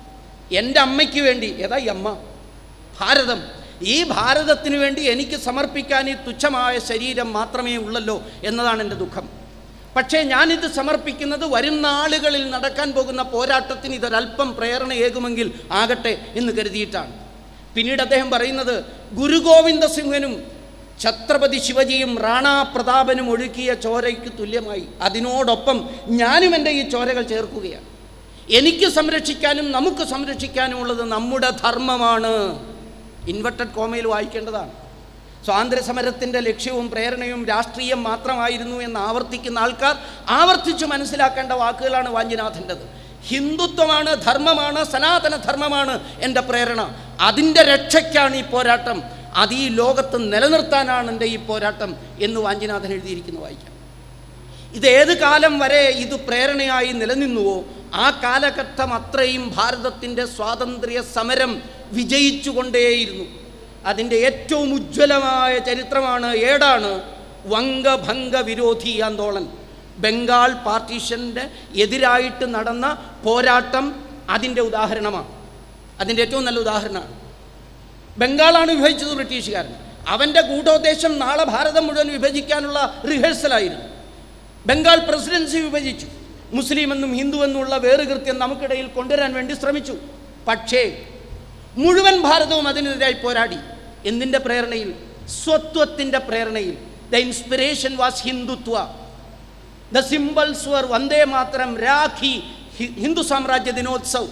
എൻ്റെ അമ്മയ്ക്ക് വേണ്ടി, ഏതാ ഈ അമ്മ? ഭാരതം. ഈ ഭാരതത്തിന് വേണ്ടി എനിക്ക് സമർപ്പിക്കാൻ ഈ തുച്ഛമായ ശരീരം മാത്രമേ ഉള്ളല്ലോ എന്നതാണ് എൻ്റെ ദുഃഖം. പക്ഷേ ഞാനിത് സമർപ്പിക്കുന്നത് വരും നാളുകളിൽ നടക്കാൻ പോകുന്ന പോരാട്ടത്തിന് ഇതൊരല്പം പ്രേരണയേകുമെങ്കിൽ ആകട്ടെ എന്ന് കരുതിയിട്ടാണ്. പിന്നീട് അദ്ദേഹം പറയുന്നത്, ഗുരു ഗോവിന്ദ സിംഹനും ഛത്രപതി ശിവജിയും റാണാ പ്രതാപനും ഒഴുക്കിയ ചോരയ്ക്ക് തുല്യമായി അതിനോടൊപ്പം ഞാനും എൻ്റെ ഈ ചോരകൾ ചേർക്കുകയാണ്. എനിക്ക് സംരക്ഷിക്കാനും നമുക്ക് സംരക്ഷിക്കാനുമുള്ളത് നമ്മുടെ ധർമ്മമാണ്. ഇൻവെർട്ടഡ് കോമയിൽ വായിക്കേണ്ടതാണ്. സ്വാതന്ത്ര്യ സമരത്തിൻ്റെ ലക്ഷ്യവും പ്രേരണയും രാഷ്ട്രീയം മാത്രമായിരുന്നു എന്ന് ആവർത്തിക്കുന്ന ആൾക്കാർ ആവർത്തിച്ച് മനസ്സിലാക്കേണ്ട വാക്കുകളാണ് വാഞ്ചിനാഥൻ്റെത്. ഹിന്ദുത്വമാണ്, ധർമ്മമാണ്, സനാതന ധർമ്മമാണ് എൻ്റെ പ്രേരണ. അതിൻ്റെ രക്ഷയ്ക്കാണ് ഈ പോരാട്ടം. അത് ഈ ലോകത്ത് നിലനിർത്താനാണ് എൻ്റെ ഈ പോരാട്ടം എന്ന് വാഞ്ചിനാഥൻ എഴുതിയിരിക്കുന്നു. വായിക്കാം. ഇത് ഏത് കാലം വരെ ഇത് പ്രേരണയായി നിലനിന്നുവോ ആ കാലഘട്ടം അത്രയും ഭാരതത്തിൻ്റെ സ്വാതന്ത്ര്യ സമരം വിജയിച്ചുകൊണ്ടേയിരുന്നു. അതിൻ്റെ ഏറ്റവും ഉജ്ജ്വലമായ ചരിത്രമാണ്, ഏടാണ് വംഗഭംഗ വിരോധി ആന്തോളൻ. ബംഗാൾ പാർട്ടീഷൻ്റെ എതിരായിട്ട് നടന്ന പോരാട്ടം അതിൻ്റെ ഉദാഹരണമാണ്. അതിൻ്റെ ഏറ്റവും നല്ല ഉദാഹരണമാണ്. ബംഗാളാണ് വിഭജിച്ചത് ബ്രിട്ടീഷുകാരൻ. അവൻ്റെ ഗൂഢോദ്ദേശം നാളെ ഭാരതം മുഴുവൻ വിഭജിക്കാനുള്ള റിഹേഴ്സലായിരുന്നു. ബംഗാൾ പ്രസിഡൻസി വിഭജിച്ചു. മുസ്ലിം എന്നും ഹിന്ദു എന്നുമുള്ള വേറുകൃത്യം നമുക്കിടയിൽ കൊണ്ടുവരാൻ വേണ്ടി ശ്രമിച്ചു. പക്ഷേ മുഴുവൻ ഭാരതവും അതിനെതിരായി പോരാടി. എന്തിൻ്റെ പ്രേരണയിൽ? സ്വത്വത്തിൻ്റെ പ്രേരണയിൽ. The inspiration was Hindutva. The symbols were Vande Mataram, Rakhi, Hindu Samrajya Dinotsav.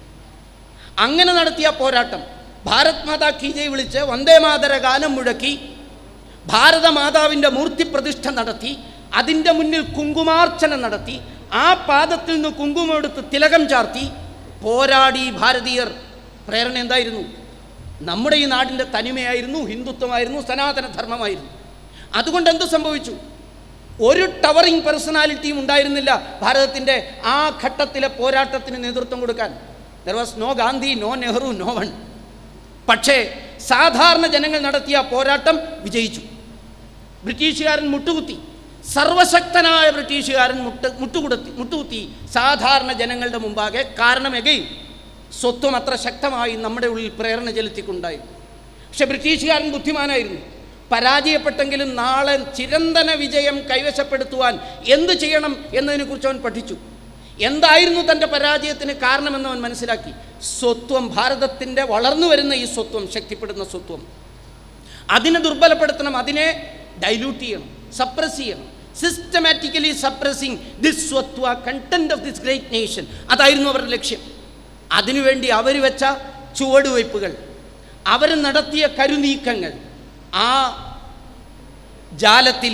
അങ്ങനെ നടത്തിയ പോരാട്ടം ഭാരത് മാതാ കി ജയ് വിളിച്ച് വന്ദേമാതര ഗാനം മുഴക്കി, ഭാരതമാതാവിൻ്റെ മൂർത്തി പ്രതിഷ്ഠ നടത്തി, അതിൻ്റെ മുന്നിൽ കുങ്കുമാർച്ചന നടത്തി, ആ പാദത്തിൽ നിന്ന് കുങ്കുമെടുത്ത് തിലകം ചാർത്തി പോരാടി ഭാരതീയർ. പ്രേരണ എന്തായിരുന്നു? നമ്മുടെ ഈ നാടിൻ്റെ തനിമയായിരുന്നു, ഹിന്ദുത്വമായിരുന്നു, സനാതന ധർമ്മമായിരുന്നു. അതുകൊണ്ട് എന്ത് സംഭവിച്ചു? ഒരു ടവറിങ് പേഴ്സണാലിറ്റിയും ഉണ്ടായിരുന്നില്ല ഭാരതത്തിൻ്റെ ആ ഘട്ടത്തിലെ പോരാട്ടത്തിന് നേതൃത്വം കൊടുക്കാൻ. There was no Gandhi, no Nehru, no one. പക്ഷേ സാധാരണ ജനങ്ങൾ നടത്തിയ പോരാട്ടം വിജയിച്ചു. ബ്രിട്ടീഷുകാരൻ മുട്ടുകുത്തി, സർവശക്തനായ ബ്രിട്ടീഷുകാരൻ മുട്ട് മുട്ടുകുടത്തി മുട്ടുകുത്തി സാധാരണ ജനങ്ങളുടെ മുമ്പാകെ. കാരണം എഗെയിൻ സ്വത്വം അത്ര ശക്തമായി നമ്മുടെ ഉള്ളിൽ പ്രേരണ ചെലുത്തിക്കൊണ്ടായി. പക്ഷെ ബ്രിട്ടീഷുകാരൻ ബുദ്ധിമാനായിരുന്നു. പരാജയപ്പെട്ടെങ്കിലും നാളെ ചിരന്തന വിജയം കൈവശപ്പെടുത്തുവാൻ എന്ത് ചെയ്യണം എന്നതിനെക്കുറിച്ച് അവൻ പഠിച്ചു. എന്തായിരുന്നു തൻ്റെ പരാജയത്തിന് കാരണമെന്ന് അവൻ മനസ്സിലാക്കി. സ്വത്വം, ഭാരതത്തിൻ്റെ വളർന്നു വരുന്ന ഈ സ്വത്വം, ശക്തിപ്പെടുന്ന സ്വത്വം, അതിനെ ദുർബലപ്പെടുത്തണം, അതിനെ ഡൈല്യൂട്ട് ചെയ്യണം, സപ്രസ് ചെയ്യണം. സിസ്റ്റമാറ്റിക്കലി സപ്രസിങ് ദിസ് സ്വത്വ content of this great nation. അതായിരുന്നു അവരുടെ ലക്ഷ്യം. അതിനുവേണ്ടി അവർ വെച്ച ചുവടുവയ്പ്പുകൾ, അവർ നടത്തിയ കരുനീക്കങ്ങൾ, ആ ജാലത്തിൽ,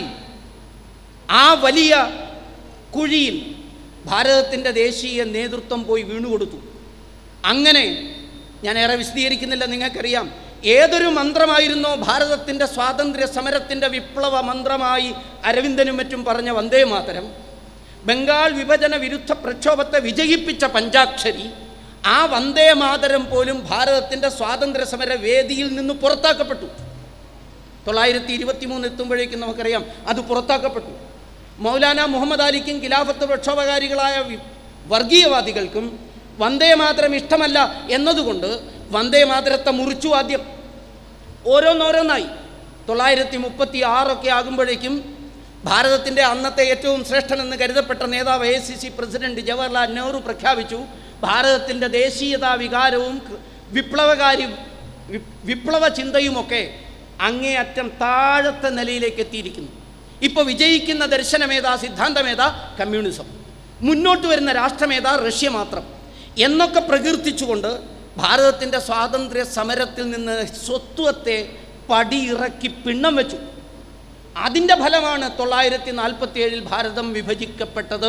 ആ വലിയ കുഴിയിൽ ഭാരതത്തിൻ്റെ ദേശീയ നേതൃത്വം പോയി വീണുകൊടുത്തു. അങ്ങനെ ഞാൻ ഏറെ വിശദീകരിക്കുന്നില്ല, നിങ്ങൾക്കറിയാം. ഏതൊരു മന്ത്രമായിരുന്നോ ഭാരതത്തിൻ്റെ സ്വാതന്ത്ര്യ സമരത്തിൻ്റെ വിപ്ലവ മന്ത്രമായി അരവിന്ദനും മറ്റും പറഞ്ഞ വന്ദേ മാതരം, ബംഗാൾ വിഭജന വിരുദ്ധ പ്രക്ഷോഭത്തെ വിജയിപ്പിച്ച പഞ്ചാക്ഷരി, ആ വന്ദേ മാതരം പോലും ഭാരതത്തിൻ്റെ സ്വാതന്ത്ര്യ സമര വേദിയിൽ നിന്ന് പുറത്താക്കപ്പെട്ടു. തൊള്ളായിരത്തി ഇരുപത്തി മൂന്ന് എത്തുമ്പോഴേക്കും നമുക്കറിയാം അത് പുറത്താക്കപ്പെട്ടു. മൗലാന മുഹമ്മദ് അലിക്കും ഖിലാഫത്ത് പ്രക്ഷോഭകാരികളായ വർഗീയവാദികൾക്കും വന്ദേ മാതരം ഇഷ്ടമല്ല എന്നതുകൊണ്ട് വന്ദേ മാതരത്തെ മുറിച്ചു. ആദ്യം ഓരോന്നോരോന്നായി. തൊള്ളായിരത്തി മുപ്പത്തി ആറൊക്കെ ആകുമ്പോഴേക്കും ഭാരതത്തിൻ്റെ അന്നത്തെ ഏറ്റവും ശ്രേഷ്ഠനെന്ന് കരുതപ്പെട്ട നേതാവ് A C C president Jawaharlal Nehru പ്രഖ്യാപിച്ചു, ഭാരതത്തിൻ്റെ ദേശീയതാ വികാരവും വിപ്ലവകാരി വിപ്ലവ ചിന്തയുമൊക്കെ അങ്ങേയറ്റം താഴത്തെ നിലയിലേക്ക് എത്തിയിരിക്കുന്നു. ഇപ്പോൾ വിജയിക്കുന്ന ദർശനമേതാ, സിദ്ധാന്തമേതാ? കമ്മ്യൂണിസം. മുന്നോട്ട് വരുന്ന രാഷ്ട്രമേതാ? റഷ്യ മാത്രം എന്നൊക്കെ പ്രകീർത്തിച്ചുകൊണ്ട് ഭാരതത്തിൻ്റെ സ്വാതന്ത്ര്യ സമരത്തിൽ നിന്ന് സ്വത്വത്തെ പടിയിറക്കി പിണ്ണം വെച്ചു. അതിൻ്റെ ഫലമാണ് തൊള്ളായിരത്തി നാൽപ്പത്തി ഏഴിൽ ഭാരതം വിഭജിക്കപ്പെട്ടത്.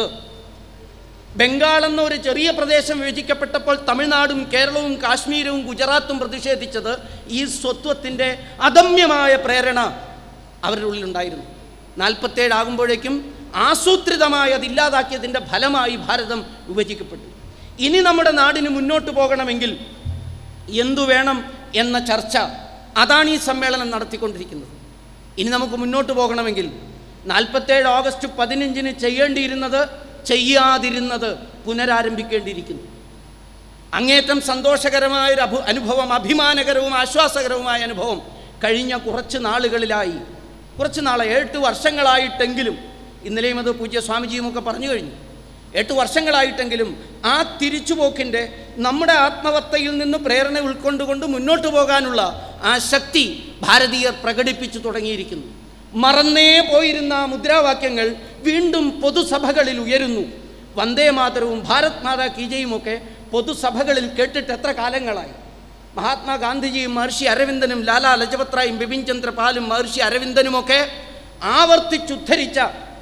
ബംഗാൾ എന്ന ഒരു ചെറിയ പ്രദേശം വിഭജിക്കപ്പെട്ടപ്പോൾ തമിഴ്നാടും കേരളവും കാശ്മീരും ഗുജറാത്തും പ്രതിഷേധിച്ചത് ഈ സ്വത്വത്തിൻ്റെ അദമ്യമായ പ്രേരണ അവരുടെ ഉള്ളിലുണ്ടായിരുന്നു. നാൽപ്പത്തേഴ് ആകുമ്പോഴേക്കും ആസൂത്രിതമായി അതില്ലാതാക്കിയതിൻ്റെ ഫലമായി ഭാരതം വിഭജിക്കപ്പെട്ടു. ഇനി നമ്മുടെ നാടിന് മുന്നോട്ട് പോകണമെങ്കിൽ എന്തു വേണം എന്ന ചർച്ച, അതാണ് ഈ സമ്മേളനം നടത്തിക്കൊണ്ടിരിക്കുന്നത്. ഇനി നമുക്ക് മുന്നോട്ട് പോകണമെങ്കിൽ നാൽപ്പത്തേഴ് ഓഗസ്റ്റ് പതിനഞ്ചിന് ചെയ്യേണ്ടിയിരുന്നത് ചെയ്യാതിരുന്നത് പുനരാരംഭിക്കേണ്ടിയിരിക്കുന്നു. അങ്ങേറ്റം സന്തോഷകരമായൊരു അഭു അനുഭവം, അഭിമാനകരവും ആശ്വാസകരവുമായ അനുഭവം കഴിഞ്ഞ കുറച്ച് നാളുകളിലായി, കുറച്ച് നാളെ എട്ട് വർഷങ്ങളായിട്ടെങ്കിലും, ഇന്നലെയും അത് പൂജ്യ സ്വാമിജിയുമൊക്കെ പറഞ്ഞു കഴിഞ്ഞു, എട്ട് വർഷങ്ങളായിട്ടെങ്കിലും ആ തിരിച്ചുപോക്കിൻ്റെ നമ്മുടെ ആത്മവത്തയിൽ നിന്ന് പ്രേരണ ഉൾക്കൊണ്ടുകൊണ്ട് മുന്നോട്ട് പോകാനുള്ള ആ ശക്തി ഭാരതീയർ പ്രകടിപ്പിച്ചു തുടങ്ങിയിരിക്കുന്നു. മറന്നേ പോയിരുന്ന മുദ്രാവാക്യങ്ങൾ വീണ്ടും പൊതുസഭകളിൽ ഉയരുന്നു. വന്ദേ മാതരവും ഭാരത് മാതാ കീ ജയുമൊക്കെ പൊതുസഭകളിൽ കേട്ടിട്ട് എത്ര കാലങ്ങളായി. മഹാത്മാഗാന്ധിജിയും മഹർഷി അരവിന്ദനും ലാലാ ലജപത് റായും ബിപിൻ ചന്ദ്ര പാലും മഹർഷി അരവിന്ദനുമൊക്കെ ആവർത്തിച്ചുദ്ധരിച്ച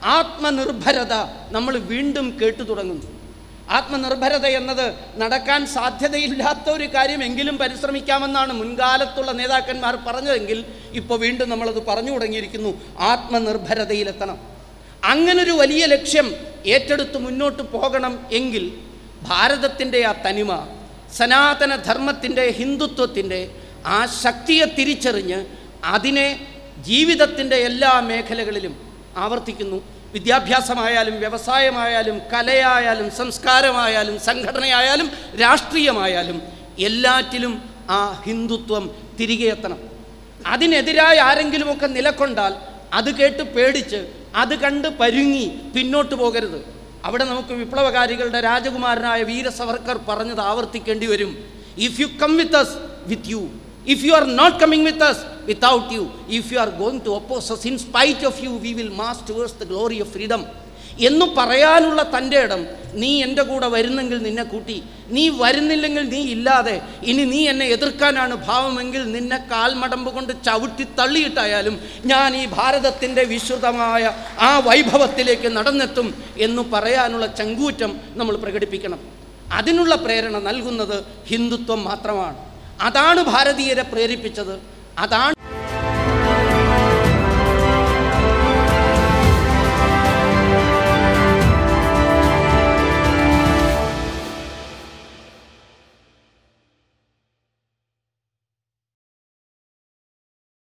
ആത്മനിർഭരത നമ്മൾ വീണ്ടും കേട്ടു തുടങ്ങുന്നു. ആത്മനിർഭരത എന്നത് നടക്കാൻ സാധ്യതയില്ലാത്ത ഒരു കാര്യമെങ്കിലും പരിശ്രമിക്കാമെന്നാണ് മുൻകാലത്തുള്ള നേതാക്കന്മാർ പറഞ്ഞതെങ്കിൽ ഇപ്പോൾ വീണ്ടും നമ്മളത് പറഞ്ഞു തുടങ്ങിയിരിക്കുന്നു. ആത്മനിർഭരതയിലെത്തണം. അങ്ങനൊരു വലിയ ലക്ഷ്യം ഏറ്റെടുത്ത് മുന്നോട്ട് പോകണം എങ്കിൽ ഭാരതത്തിൻ്റെ ആ തനിമ, സനാതന ധർമ്മത്തിൻ്റെ, ഹിന്ദുത്വത്തിൻ്റെ ആ ശക്തിയെ തിരിച്ചറിഞ്ഞ് അതിനെ ജീവിതത്തിൻ്റെ എല്ലാ മേഖലകളിലും ആവർത്തിക്കുന്നു. വിദ്യാഭ്യാസമായാലും വ്യവസായമായാലും കലയായാലും സംസ്കാരമായാലും സംഘടനയായാലും രാഷ്ട്രീയമായാലും എല്ലാറ്റിലും ആ ഹിന്ദുത്വം തിരികെ എത്തണം. അതിനെതിരായി ആരെങ്കിലുമൊക്കെ നിലകൊണ്ടാൽ അത് കേട്ട് പേടിച്ച് അത് കണ്ട് പരുങ്ങി പിന്നോട്ട് പോകരുത്. അവിടെ നമുക്ക് വിപ്ലവകാരികളുടെ രാജകുമാരനായ വീര സവർക്കർ പറഞ്ഞത് ആവർത്തിക്കേണ്ടി വരും. If you come with us, with you. If you are not coming with us, without you. If you are going to oppose us, in spite of you, we will march towards the glory of freedom. എന്നു പറയാനുള്ള തൻ്റെ ഇടം, നീ എൻ്റെ കൂടെ വരുന്നെങ്കിൽ നിന്നെ കൂട്ടി, നീ വരുന്നില്ലെങ്കിൽ നീ ഇല്ലാതെ, ഇനി നീ എന്നെ എതിർക്കാനാണ് ഭാവമെങ്കിൽ നിന്നെ കാൽമടമ്പ് കൊണ്ട് ചവിട്ടി തള്ളിയിട്ടായാലും ഞാൻ ഈ ഭാരതത്തിൻ്റെ വിശുദ്ധമായ ആ വൈഭവത്തിലേക്ക് നടന്നെത്തും എന്ന് പറയാനുള്ള ചങ്കൂറ്റം നമ്മൾ പ്രകടിപ്പിക്കണം. അതിനുള്ള പ്രേരണ നൽകുന്നത് ഹിന്ദുത്വം മാത്രമാണ്. അതാണ് ഭാരതീയരെ പ്രേരിപ്പിച്ചത്. അതാണ്